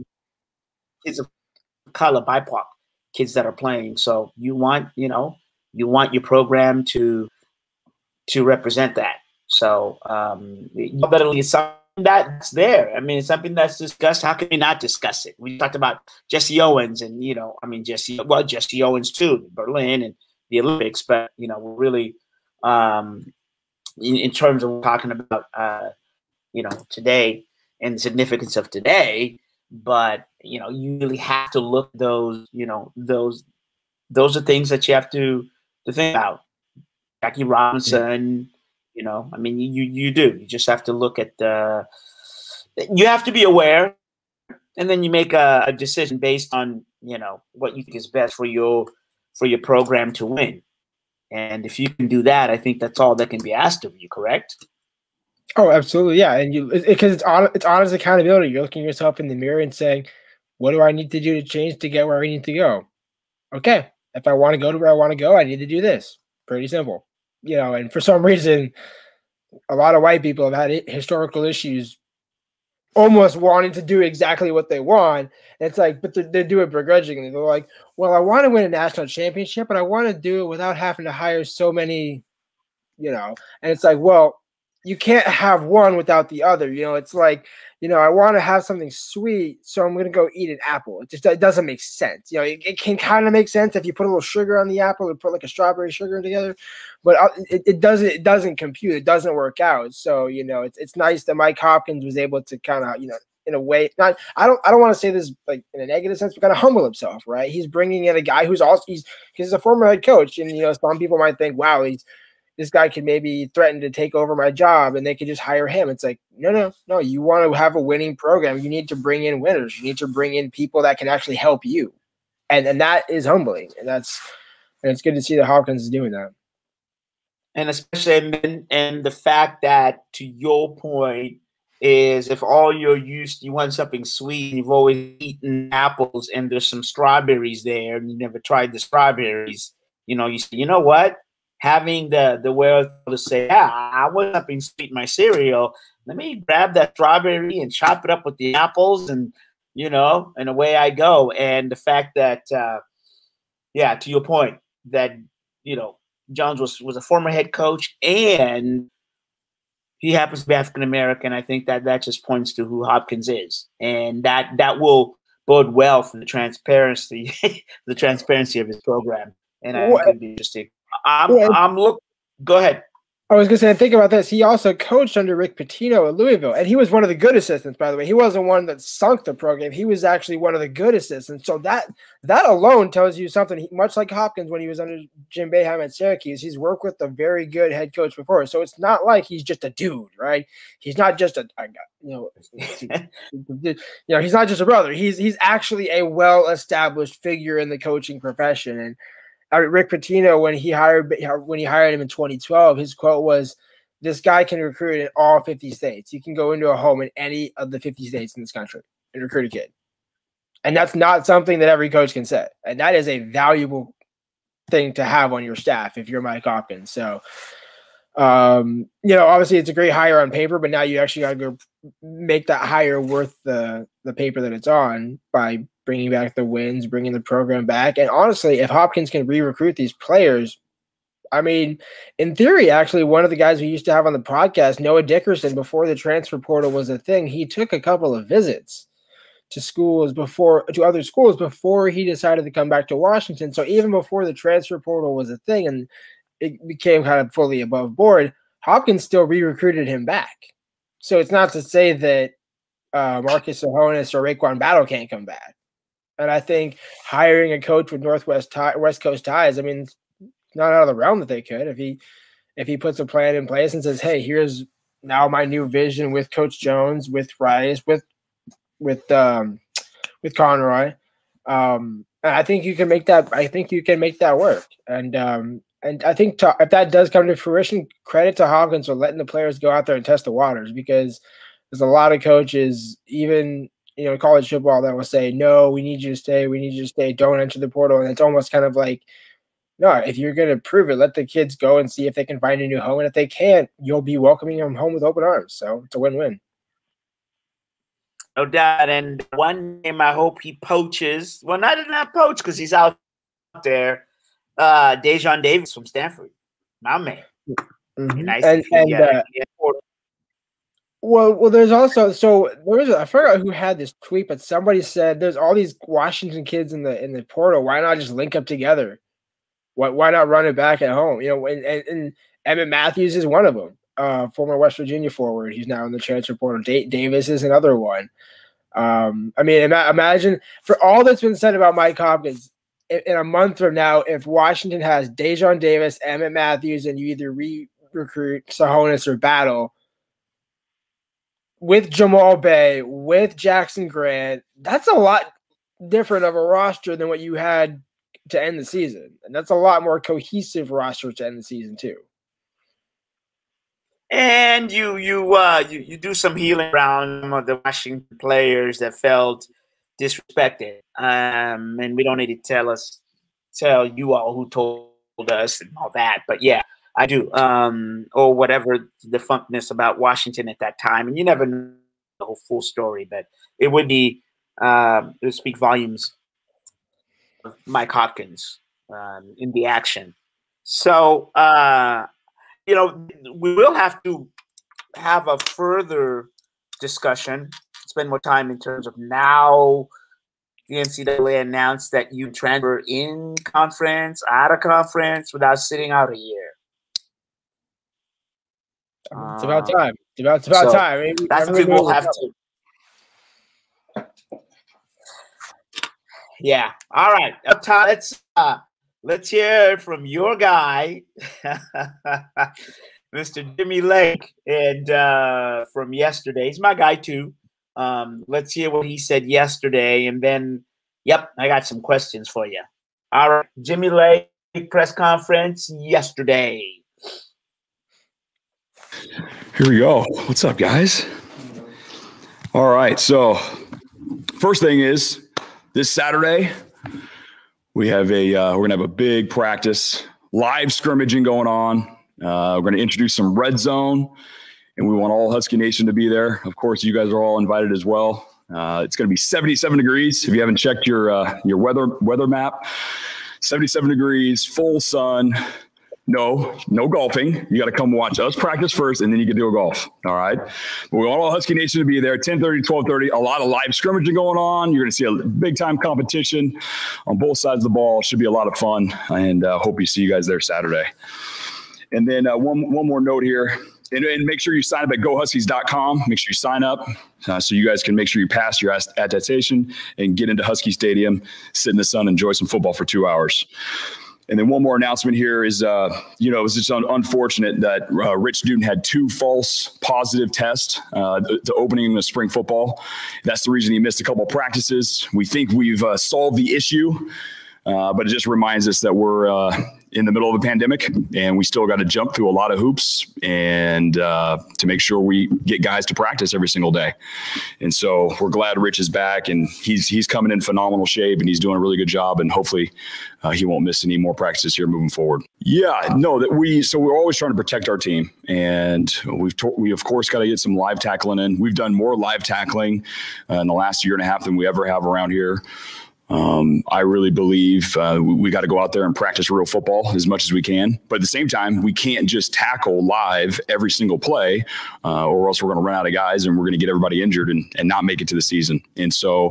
Speaker 7: kids of color, B I P O C kids that are playing. So you want, you know, you want your program to to represent that. So um, it's something that's there. I mean, it's something that's discussed. How can we not discuss it? We talked about Jesse Owens, and you know, I mean, Jesse, well, Jesse Owens too, Berlin and the Olympics. But you know, we're really um, in, in terms of talking about, uh, you know, today and the significance of today. But you know, you really have to look at those. You know, those those are things that you have to to think about. Jackie Robinson. You know, I mean, you you do. You just have to look at the. You have to be aware, and then you make a, a decision based on you know what you think is best for your for your program to win. And if you can do that, I think that's all that can be asked of you. Correct?
Speaker 8: Oh, absolutely, yeah. And you because it, it's on it's honest accountability. You're looking yourself in the mirror and saying, "What do I need to do to change to get where I need to go?" Okay, if I want to go to where I want to go, I need to do this. Pretty simple. You know, and for some reason, a lot of white people have had historical issues almost wanting to do exactly what they want. And it's like, but they do it begrudgingly. They're like, well, I want to win a national championship, but I want to do it without having to hire so many, you know. And it's like, well, you can't have one without the other. You know, it's like, you know, I want to have something sweet, so I'm going to go eat an apple. It just it doesn't make sense. You know, it, it can kind of make sense if you put a little sugar on the apple or put like a strawberry sugar together, but it, it doesn't it doesn't compute. It doesn't work out. So, you know, it's it's nice that Mike Hopkins was able to kind of, you know, in a way, not I don't I don't want to say this like in a negative sense, but kind of humble himself, right? He's bringing in a guy who's also he's he's a former head coach, and you know, some people might think, wow, he's this guy could maybe threaten to take over my job and they could just hire him. It's like, no, no, no. You want to have a winning program. You need to bring in winners. You need to bring in people that can actually help you. And and that is humbling. And that's, and it's good to see that Hopkins is doing that.
Speaker 7: And especially, and, and the fact that, to your point, is if all you're used, you want something sweet, you've always eaten apples and there's some strawberries there and you never tried the strawberries, you know, you say, you know what? Having the the wherewithal to say, yeah, I want something sweet in my cereal. Let me grab that strawberry and chop it up with the apples, and you know, and away I go. And the fact that, uh, yeah, to your point, that you know, Jones was was a former head coach, and he happens to be African American. I think that that just points to who Hopkins is, and that that will bode well for the transparency, the transparency of his program. And I think it'd be interesting. I'm, yeah. I'm look. Go ahead.
Speaker 8: I was gonna say, think about this. He also coached under Rick Pitino at Louisville, and he was one of the good assistants. By the way, he wasn't one that sunk the program. He was actually one of the good assistants. So that that alone tells you something. He, much like Hopkins when he was under Jim Boeheim at Syracuse, he's worked with a very good head coach before. So it's not like he's just a dude, right? He's not just a, a you know, you know, he's not just a brother. He's he's actually a well-established figure in the coaching profession. And Rick Pitino, when he hired when he hired him in twenty twelve, his quote was, "This guy can recruit in all fifty states. You can go into a home in any of the fifty states in this country and recruit a kid." And that's not something that every coach can say. And that is a valuable thing to have on your staff if you're Mike Hopkins. So, um, you know, obviously it's a great hire on paper, but now you actually got to go make that hire worth the the paper that it's on by bringing back the wins, bringing the program back. And honestly, if Hopkins can re-recruit these players, I mean, in theory, actually, one of the guys we used to have on the podcast, Noah Dickerson, before the transfer portal was a thing, he took a couple of visits to schools before, to other schools before he decided to come back to Washington. So even before the transfer portal was a thing and it became kind of fully above board, Hopkins still re-recruited him back. So it's not to say that uh, Marcus Ahonis or Raekwon Battle can't come back. And I think hiring a coach with Northwest tie, West Coast ties, I mean, it's not out of the realm that they could. If he if he puts a plan in place and says, hey, here's now my new vision with Coach Jones, with Rice, with with um, with Conroy. Um, and I think you can make that I think you can make that work. And um, and I think to, if that does come to fruition, credit to Hopkins for letting the players go out there and test the waters, because there's a lot of coaches, even you know, college football, that will say, no, we need you to stay. We need you to stay. Don't enter the portal. And it's almost kind of like, no, if you're going to prove it, let the kids go and see if they can find a new home. And if they can't, you'll be welcoming them home with open arms. So it's a win-win.
Speaker 7: no doubt. And one name I hope he poaches. Well, not not poach because he's out there. Uh, Dejon Davis from Stanford, my man.
Speaker 8: Mm-hmm.
Speaker 7: Nice
Speaker 8: and and uh, well, well, there's also so there was a, I forgot who had this tweet, but somebody said there's all these Washington kids in the in the portal. Why not just link up together? Why why not run it back at home? You know, and, and, and Emmett Matthews is one of them, uh, former West Virginia forward. He's now in the transfer portal. Da- Davis is another one. Um, I mean, ima- imagine for all that's been said about Mike Hopkins. In a month from now, if Washington has Dejon Davis, Emmett Matthews, and you either re-recruit Sahonis or Battle with Jamal Bay, with Jackson Grant, that's a lot different of a roster than what you had to end the season. And that's a lot more cohesive roster to end the season, too.
Speaker 7: And you you uh, you, you do some healing around some of the Washington players that felt disrespected, um, and we don't need to tell us, tell you all who told us and all that. But yeah, I do, um, or whatever the funkness about Washington at that time. And you never know the whole full story, but it would be uh, it would speak volumes of Mike Hopkins um, in the action. So uh, you know, we will have to have a further discussion. Spend more time in terms of now the N C double A announced that you transfer in conference, out of conference without sitting out a year.
Speaker 8: It's about time. It's about, it's about
Speaker 7: so
Speaker 8: time. I mean,
Speaker 7: that's something we'll have to. Yeah. All right. Up top, let's uh, let's hear from your guy, Mister Jimmy Lake, and uh, from yesterday. He's my guy too. Um, let's hear what he said yesterday, and then, yep, I got some questions for you. All right, Jimmy Lake press conference yesterday.
Speaker 15: Here we go. What's up, guys? All right, so first thing is this Saturday we have a uh, we're gonna have a big practice, live scrimmaging going on. Uh, we're gonna introduce some red zone. And we want all Husky Nation to be there. Of course, you guys are all invited as well. Uh, it's going to be seventy-seven degrees. If you haven't checked your uh, your weather weather map, seventy-seven degrees, full sun. No, no golfing. You got to come watch us practice first, and then you can do a golf. All right. But we want all Husky Nation to be there. ten thirty, twelve thirty. A lot of live scrimmaging going on. You're going to see a big time competition on both sides of the ball. Should be a lot of fun, and uh, hope you see you guys there Saturday. And then uh, one one more note here. And, and make sure you sign up at go huskies dot com. Make sure you sign up uh, so you guys can make sure you pass your attestation and get into Husky Stadium, sit in the sun, enjoy some football for two hours. And then one more announcement here is, uh, you know, it was just un- unfortunate that uh, Rich Duden had two false positive tests uh, to opening the spring football. That's the reason he missed a couple of practices. We think we've uh, solved the issue, uh, but it just reminds us that we're uh, in the middle of a pandemic, and we still got to jump through a lot of hoops and uh, to make sure we get guys to practice every single day. And so we're glad Rich is back, and he's he's coming in phenomenal shape, and he's doing a really good job, and hopefully uh, he won't miss any more practices here moving forward. Yeah, no, that we so we're always trying to protect our team, and we've to, we of course got to get some live tackling in. We've done more live tackling uh, in the last year and a half than we ever have around here. Um, I really believe uh, we, we got to go out there and practice real football as much as we can. But at the same time, we can't just tackle live every single play, uh, or else we're going to run out of guys and we're going to get everybody injured and, and not make it to the season. And so,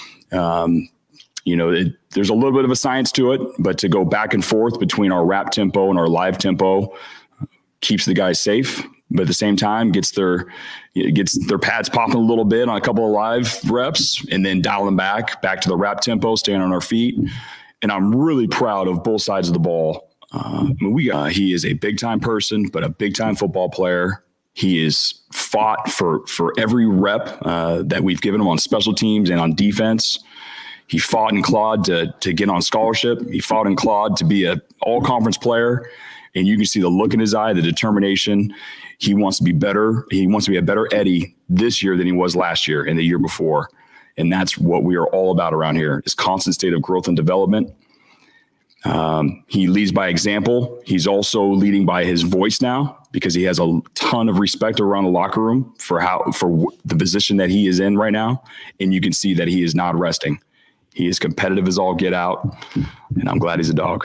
Speaker 15: um, you know, it, there's a little bit of a science to it, but to go back and forth between our rap tempo and our live tempo keeps the guys safe. But at the same time, gets their it gets their pads popping a little bit on a couple of live reps, and then dialing back back to the rap tempo, staying on our feet. And I'm really proud of both sides of the ball. Uh, I mean, we uh, he is a big time person, but a big time football player. He is fought for for every rep uh, that we've given him on special teams and on defense. He fought and clawed to to get on scholarship. He fought and clawed to be a all conference player. And you can see the look in his eye, the determination. He wants to be better. He wants to be a better Eddie this year than he was last year and the year before. And that's what we are all about around here, is constant state of growth and development. Um, he leads by example. He's also leading by his voice now. because he has a ton of respect around the locker room for how for the position that he is in right now, and you can see that he is not resting. He is competitive as all get out, and I'm glad he's a dog.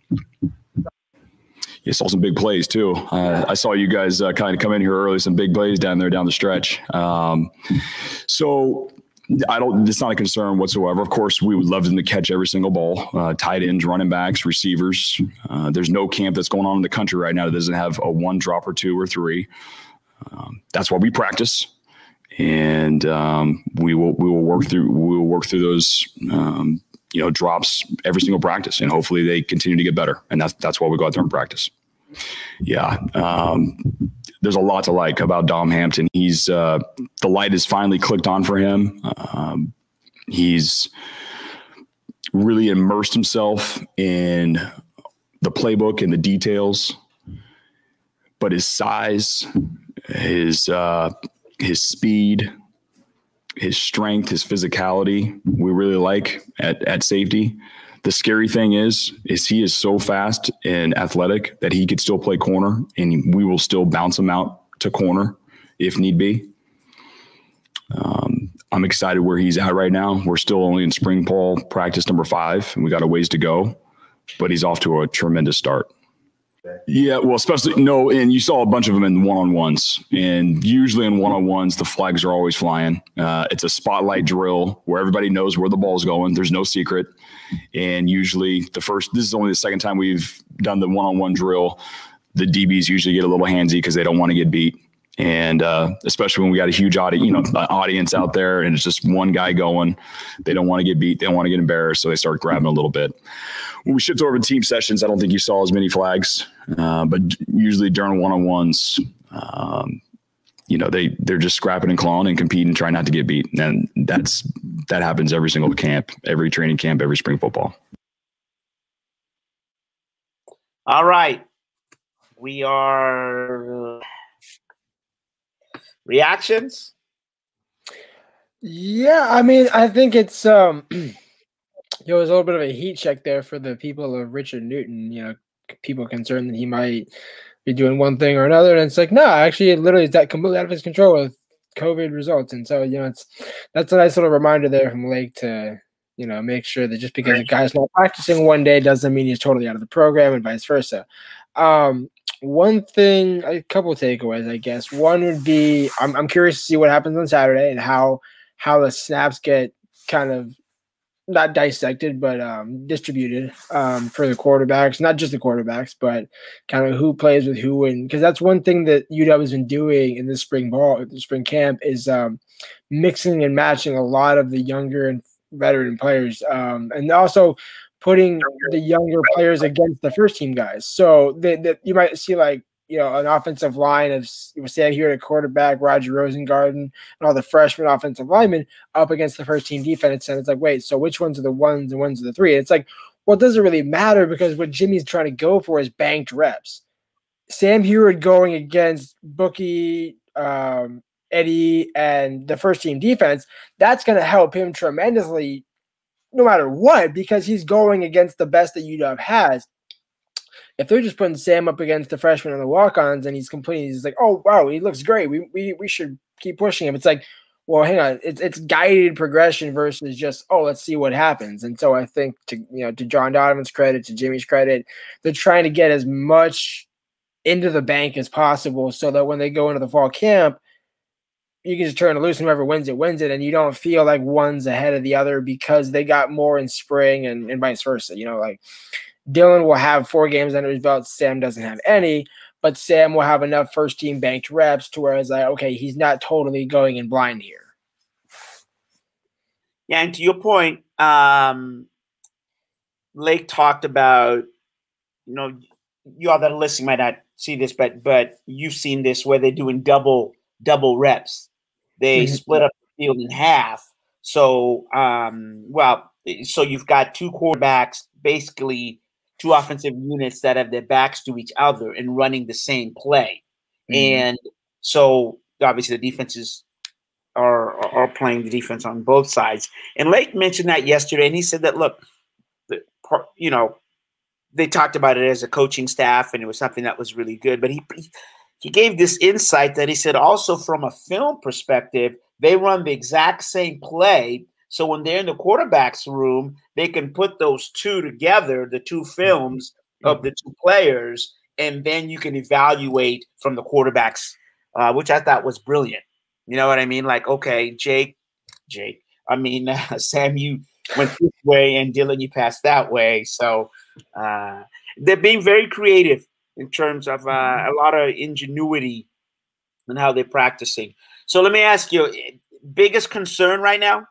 Speaker 15: You saw some big plays too. Uh, I saw you guys uh, kind of come in here early, some big plays down there down the stretch. Um, so I don't, it's not a concern whatsoever. Of course, we would love them to catch every single ball, uh, tight ends, running backs, receivers. Uh, there's no camp that's going on in the country right now that doesn't have a one drop or two or three. Um, that's why we practice. And um, we will, we will work through, we will work through those, um, you know, drops every single practice, and hopefully they continue to get better. And that's, that's why we go out there and practice. Yeah. Um, there's a lot to like about Dom Hampton. He's, uh, the light has finally clicked on for him. Um, he's really immersed himself in the playbook and the details, but his size, his, uh, his speed, his strength, his physicality, we really like at, at safety. The scary thing is, is he is so fast and athletic that he could still play corner, and we will still bounce him out to corner if need be. Um, I'm excited where he's at right now. We're still only in spring ball practice number five, and we got a ways to go, but he's off to a tremendous start. Yeah, well, especially no, and you saw a bunch of them in one-on-ones, and usually in one-on-ones, the flags are always flying. Uh, it's a spotlight drill where everybody knows where the ball's going. There's no secret, and usually the first. This is only the second time we've done the one-on-one drill. The D Bs usually get a little handsy because they don't want to get beat, and uh, especially when we got a huge audience, you know, audience out there, and it's just one guy going. They don't want to get beat. They don't want to get embarrassed, so they start grabbing a little bit. When we shift over to team sessions, I don't think you saw as many flags, uh, but usually during one-on-ones, um, you know, they, they're just scrapping and clawing and competing and trying not to get beat. And that's, that happens every single camp, every training camp, every spring football.
Speaker 7: All right. We are uh, reactions.
Speaker 8: Yeah. I mean, I think it's, um, It was a little bit of a heat check there for the people of Richard Newton, you know, people concerned that he might be doing one thing or another. And it's like, no, actually, it literally is that completely out of his control with COVID results. And so, you know, it's that's a nice little reminder there from Lake to, you know, make sure that just because a guy's not practicing one day doesn't mean he's totally out of the program and vice versa. Um, one thing, a couple of takeaways, I guess. One would be I'm, I'm curious to see what happens on Saturday and how how the snaps get kind of not dissected, but um, distributed um, for the quarterbacks, not just the quarterbacks, but kind of who plays with who. And because that's one thing that U W has been doing in the spring ball, the spring camp is um, mixing and matching a lot of the younger and veteran players. Um, and also putting the younger players against the first team guys. So that, that you might see like, you know, an offensive line of Sam here at quarterback, Roger Rosengarten, and all the freshman offensive linemen up against the first team defense. And it's like, wait, so which ones are the ones and ones are the three? And it's like, well, it doesn't really matter because what Jimmy's trying to go for is banked reps. Sam Heward going against Bookie, um, Eddie, and the first team defense, that's going to help him tremendously no matter what, because he's going against the best that U W has. If they're just putting Sam up against the freshman on the walk-ons and he's completely, he's like, oh, wow, he looks great. We we we should keep pushing him. It's like, well, hang on. It's it's guided progression versus just, oh, let's see what happens. And so I think to, you know, to John Donovan's credit, to Jimmy's credit, they're trying to get as much into the bank as possible so that when they go into the fall camp, you can just turn it loose and whoever wins it, wins it. And you don't feel like one's ahead of the other because they got more in spring and, and vice versa. You know, like Dylan will have four games under his belt. Sam doesn't have any, but Sam will have enough first team banked reps to where it's like, okay, he's not totally going in blind here.
Speaker 7: Yeah, and to your point, um, Lake talked about, you know, you all that are listening might not see this, but but you've seen this where they're doing double double reps. They mm-hmm. split up the field in half. So, um, well, so you've got two quarterbacks, basically two offensive units that have their backs to each other and running the same play. Mm-hmm. And so obviously the defenses are, are playing the defense on both sides. And Lake mentioned that yesterday, and he said that, look, the, you know, they talked about it as a coaching staff, and it was something that was really good. But he he gave this insight that he said also from a film perspective, they run the exact same play. So when they're in the quarterback's room, they can put those two together, the two films of the two players, and then you can evaluate from the quarterbacks, uh, which I thought was brilliant. You know what I mean? Like, okay, Jake, Jake, I mean, uh, Sam, you went this way, and Dylan, you passed that way. So uh, they're being very creative in terms of uh, a lot of ingenuity in how they're practicing. So let me ask you, biggest concern right now?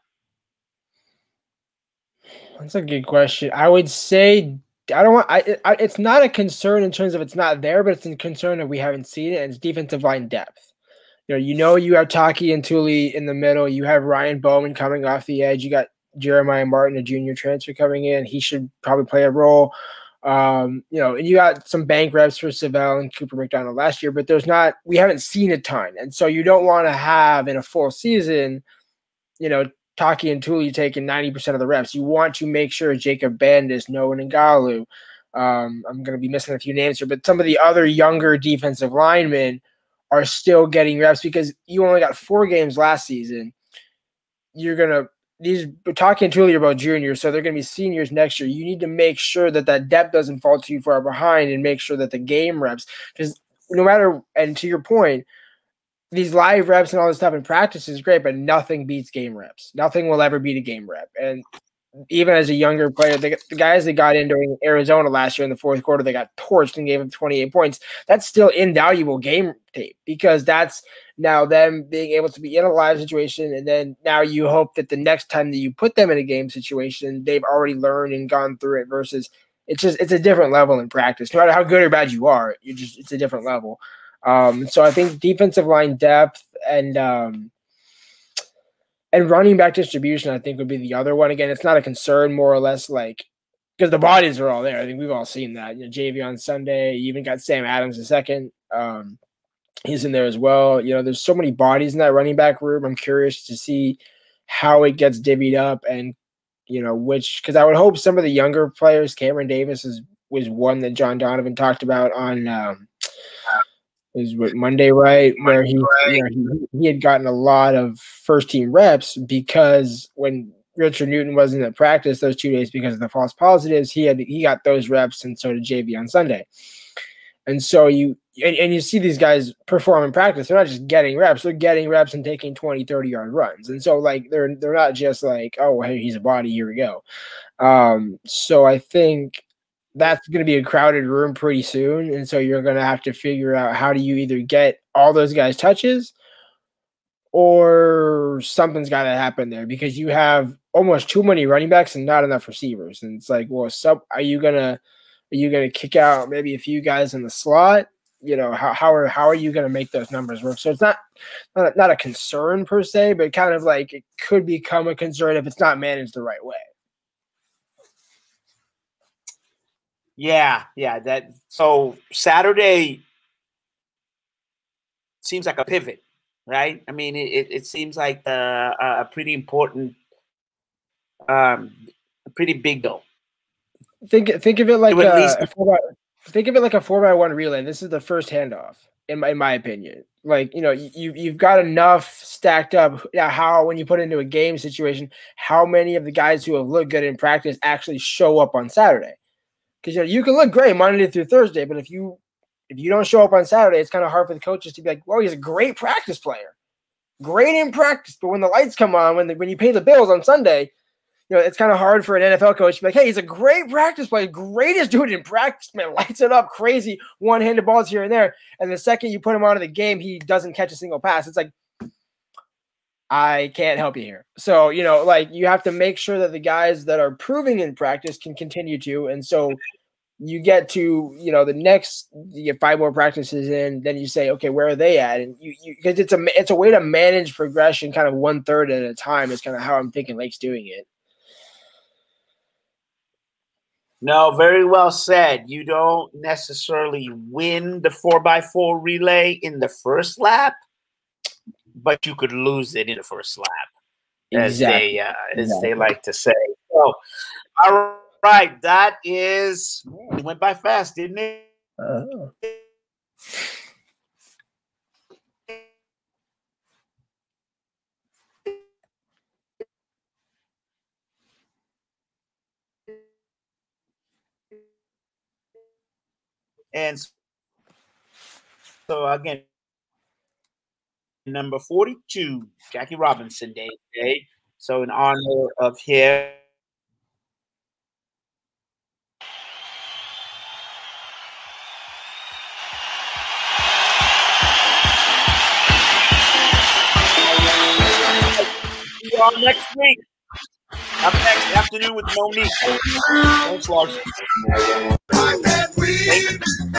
Speaker 8: That's a good question. I would say I don't want. I, I it's not a concern in terms of it's not there, but it's a concern that we haven't seen it. And it's defensive line depth. You know, you know, you have Taki and Thule in the middle. You have Ryan Bowman coming off the edge. You got Jeremiah Martin, a junior transfer, coming in. He should probably play a role. Um, you know, and you got some bank reps for Savell and Cooper McDonald last year, but there's not. We haven't seen a ton, and so you don't want to have in a full season, you know, Taki and Thule taking ninety percent of the reps. You want to make sure Jacob Bandis, Noah Ngalu, um, I'm going to be missing a few names here, but some of the other younger defensive linemen are still getting reps because you only got four games last season. You're going to these Taki and Thule are both juniors, so they're going to be seniors next year. You need to make sure that that depth doesn't fall too far behind and make sure that the game reps, because no matter, and to your point, these live reps and all this stuff in practice is great, but nothing beats game reps. Nothing will ever beat a game rep. And even as a younger player, they, the guys that got in during Arizona last year in the fourth quarter, they got torched and gave them twenty-eight points. That's still invaluable game tape because that's now them being able to be in a live situation. And then now you hope that the next time that you put them in a game situation, they've already learned and gone through it versus it's just, it's a different level in practice. No matter how good or bad you are, you just, it's a different level. Um, so I think defensive line depth and um, and running back distribution, I think, would be the other one. Again, it's not a concern, more or less, like because the bodies are all there. I think we've all seen that. You know, J V on Sunday, you even got Sam Adams the second. Um, he's in there as well. You know, there's so many bodies in that running back room. I'm curious to see how it gets divvied up and you know which because I would hope some of the younger players, Cameron Davis is was one that John Donovan talked about on. Um, Is what Monday, right? Where he, you know, he he had gotten a lot of first team reps because when Richard Newton wasn't at practice those two days because of the false positives, he had he got those reps, and so did J V on Sunday. And so you and, and you see these guys perform in practice. They're not just getting reps; they're getting reps and taking twenty, thirty yard runs. And so like they're they're not just like, oh, hey, he's a body, here we go. Um, so I think that's going to be a crowded room pretty soon. And so you're going to have to figure out how do you either get all those guys touches or something's got to happen there because you have almost too many running backs and not enough receivers. And it's like, well, sub, are you going to, are you going to kick out maybe a few guys in the slot? You know, how, how are, how are you going to make those numbers work? So it's not, not, not a concern per se, but kind of like it could become a concern if it's not managed the right way.
Speaker 7: Yeah, yeah. That so Saturday seems like a pivot, right? I mean, it, it seems like a, a pretty important, um, pretty big though.
Speaker 8: Think think of it like
Speaker 7: at
Speaker 8: a,
Speaker 7: least-
Speaker 8: a four by, think of it like a four by one relay. This is the first handoff, in my in my opinion. Like you know, you you've got enough stacked up. Now, how when you put it into a game situation, how many of the guys who have looked good in practice actually show up on Saturday? Because you know you can look great Monday through Thursday, but if you if you don't show up on Saturday, it's kind of hard for the coaches to be like, "Well, he's a great practice player, great in practice." But when the lights come on, when the, when you pay the bills on Sunday, you know it's kind of hard for an N F L coach to be like, "Hey, he's a great practice player, greatest dude in practice, man, lights it up, crazy one-handed balls here and there." And the second you put him onto the game, he doesn't catch a single pass. It's like, I can't help you here. So, you know, like you have to make sure that the guys that are proving in practice can continue to. And so you get to, you know, the next, you get five more practices in, then you say, okay, where are they at? And you, you, cause it's a, it's a way to manage progression kind of one third at a time is kind of how I'm thinking Lake's doing it.
Speaker 7: No, very well said. You don't necessarily win the four by four relay in the first lap, but you could lose it in the first lap, as
Speaker 8: Exactly.
Speaker 7: they uh, as
Speaker 8: Exactly.
Speaker 7: they like to say. So, all right, that is it went by fast, didn't it?
Speaker 8: Uh,
Speaker 7: And so again, number forty-two, Jackie Robinson Day today. So in honor of him. See you all next week. Up next afternoon with Monique. Thanks, Lars.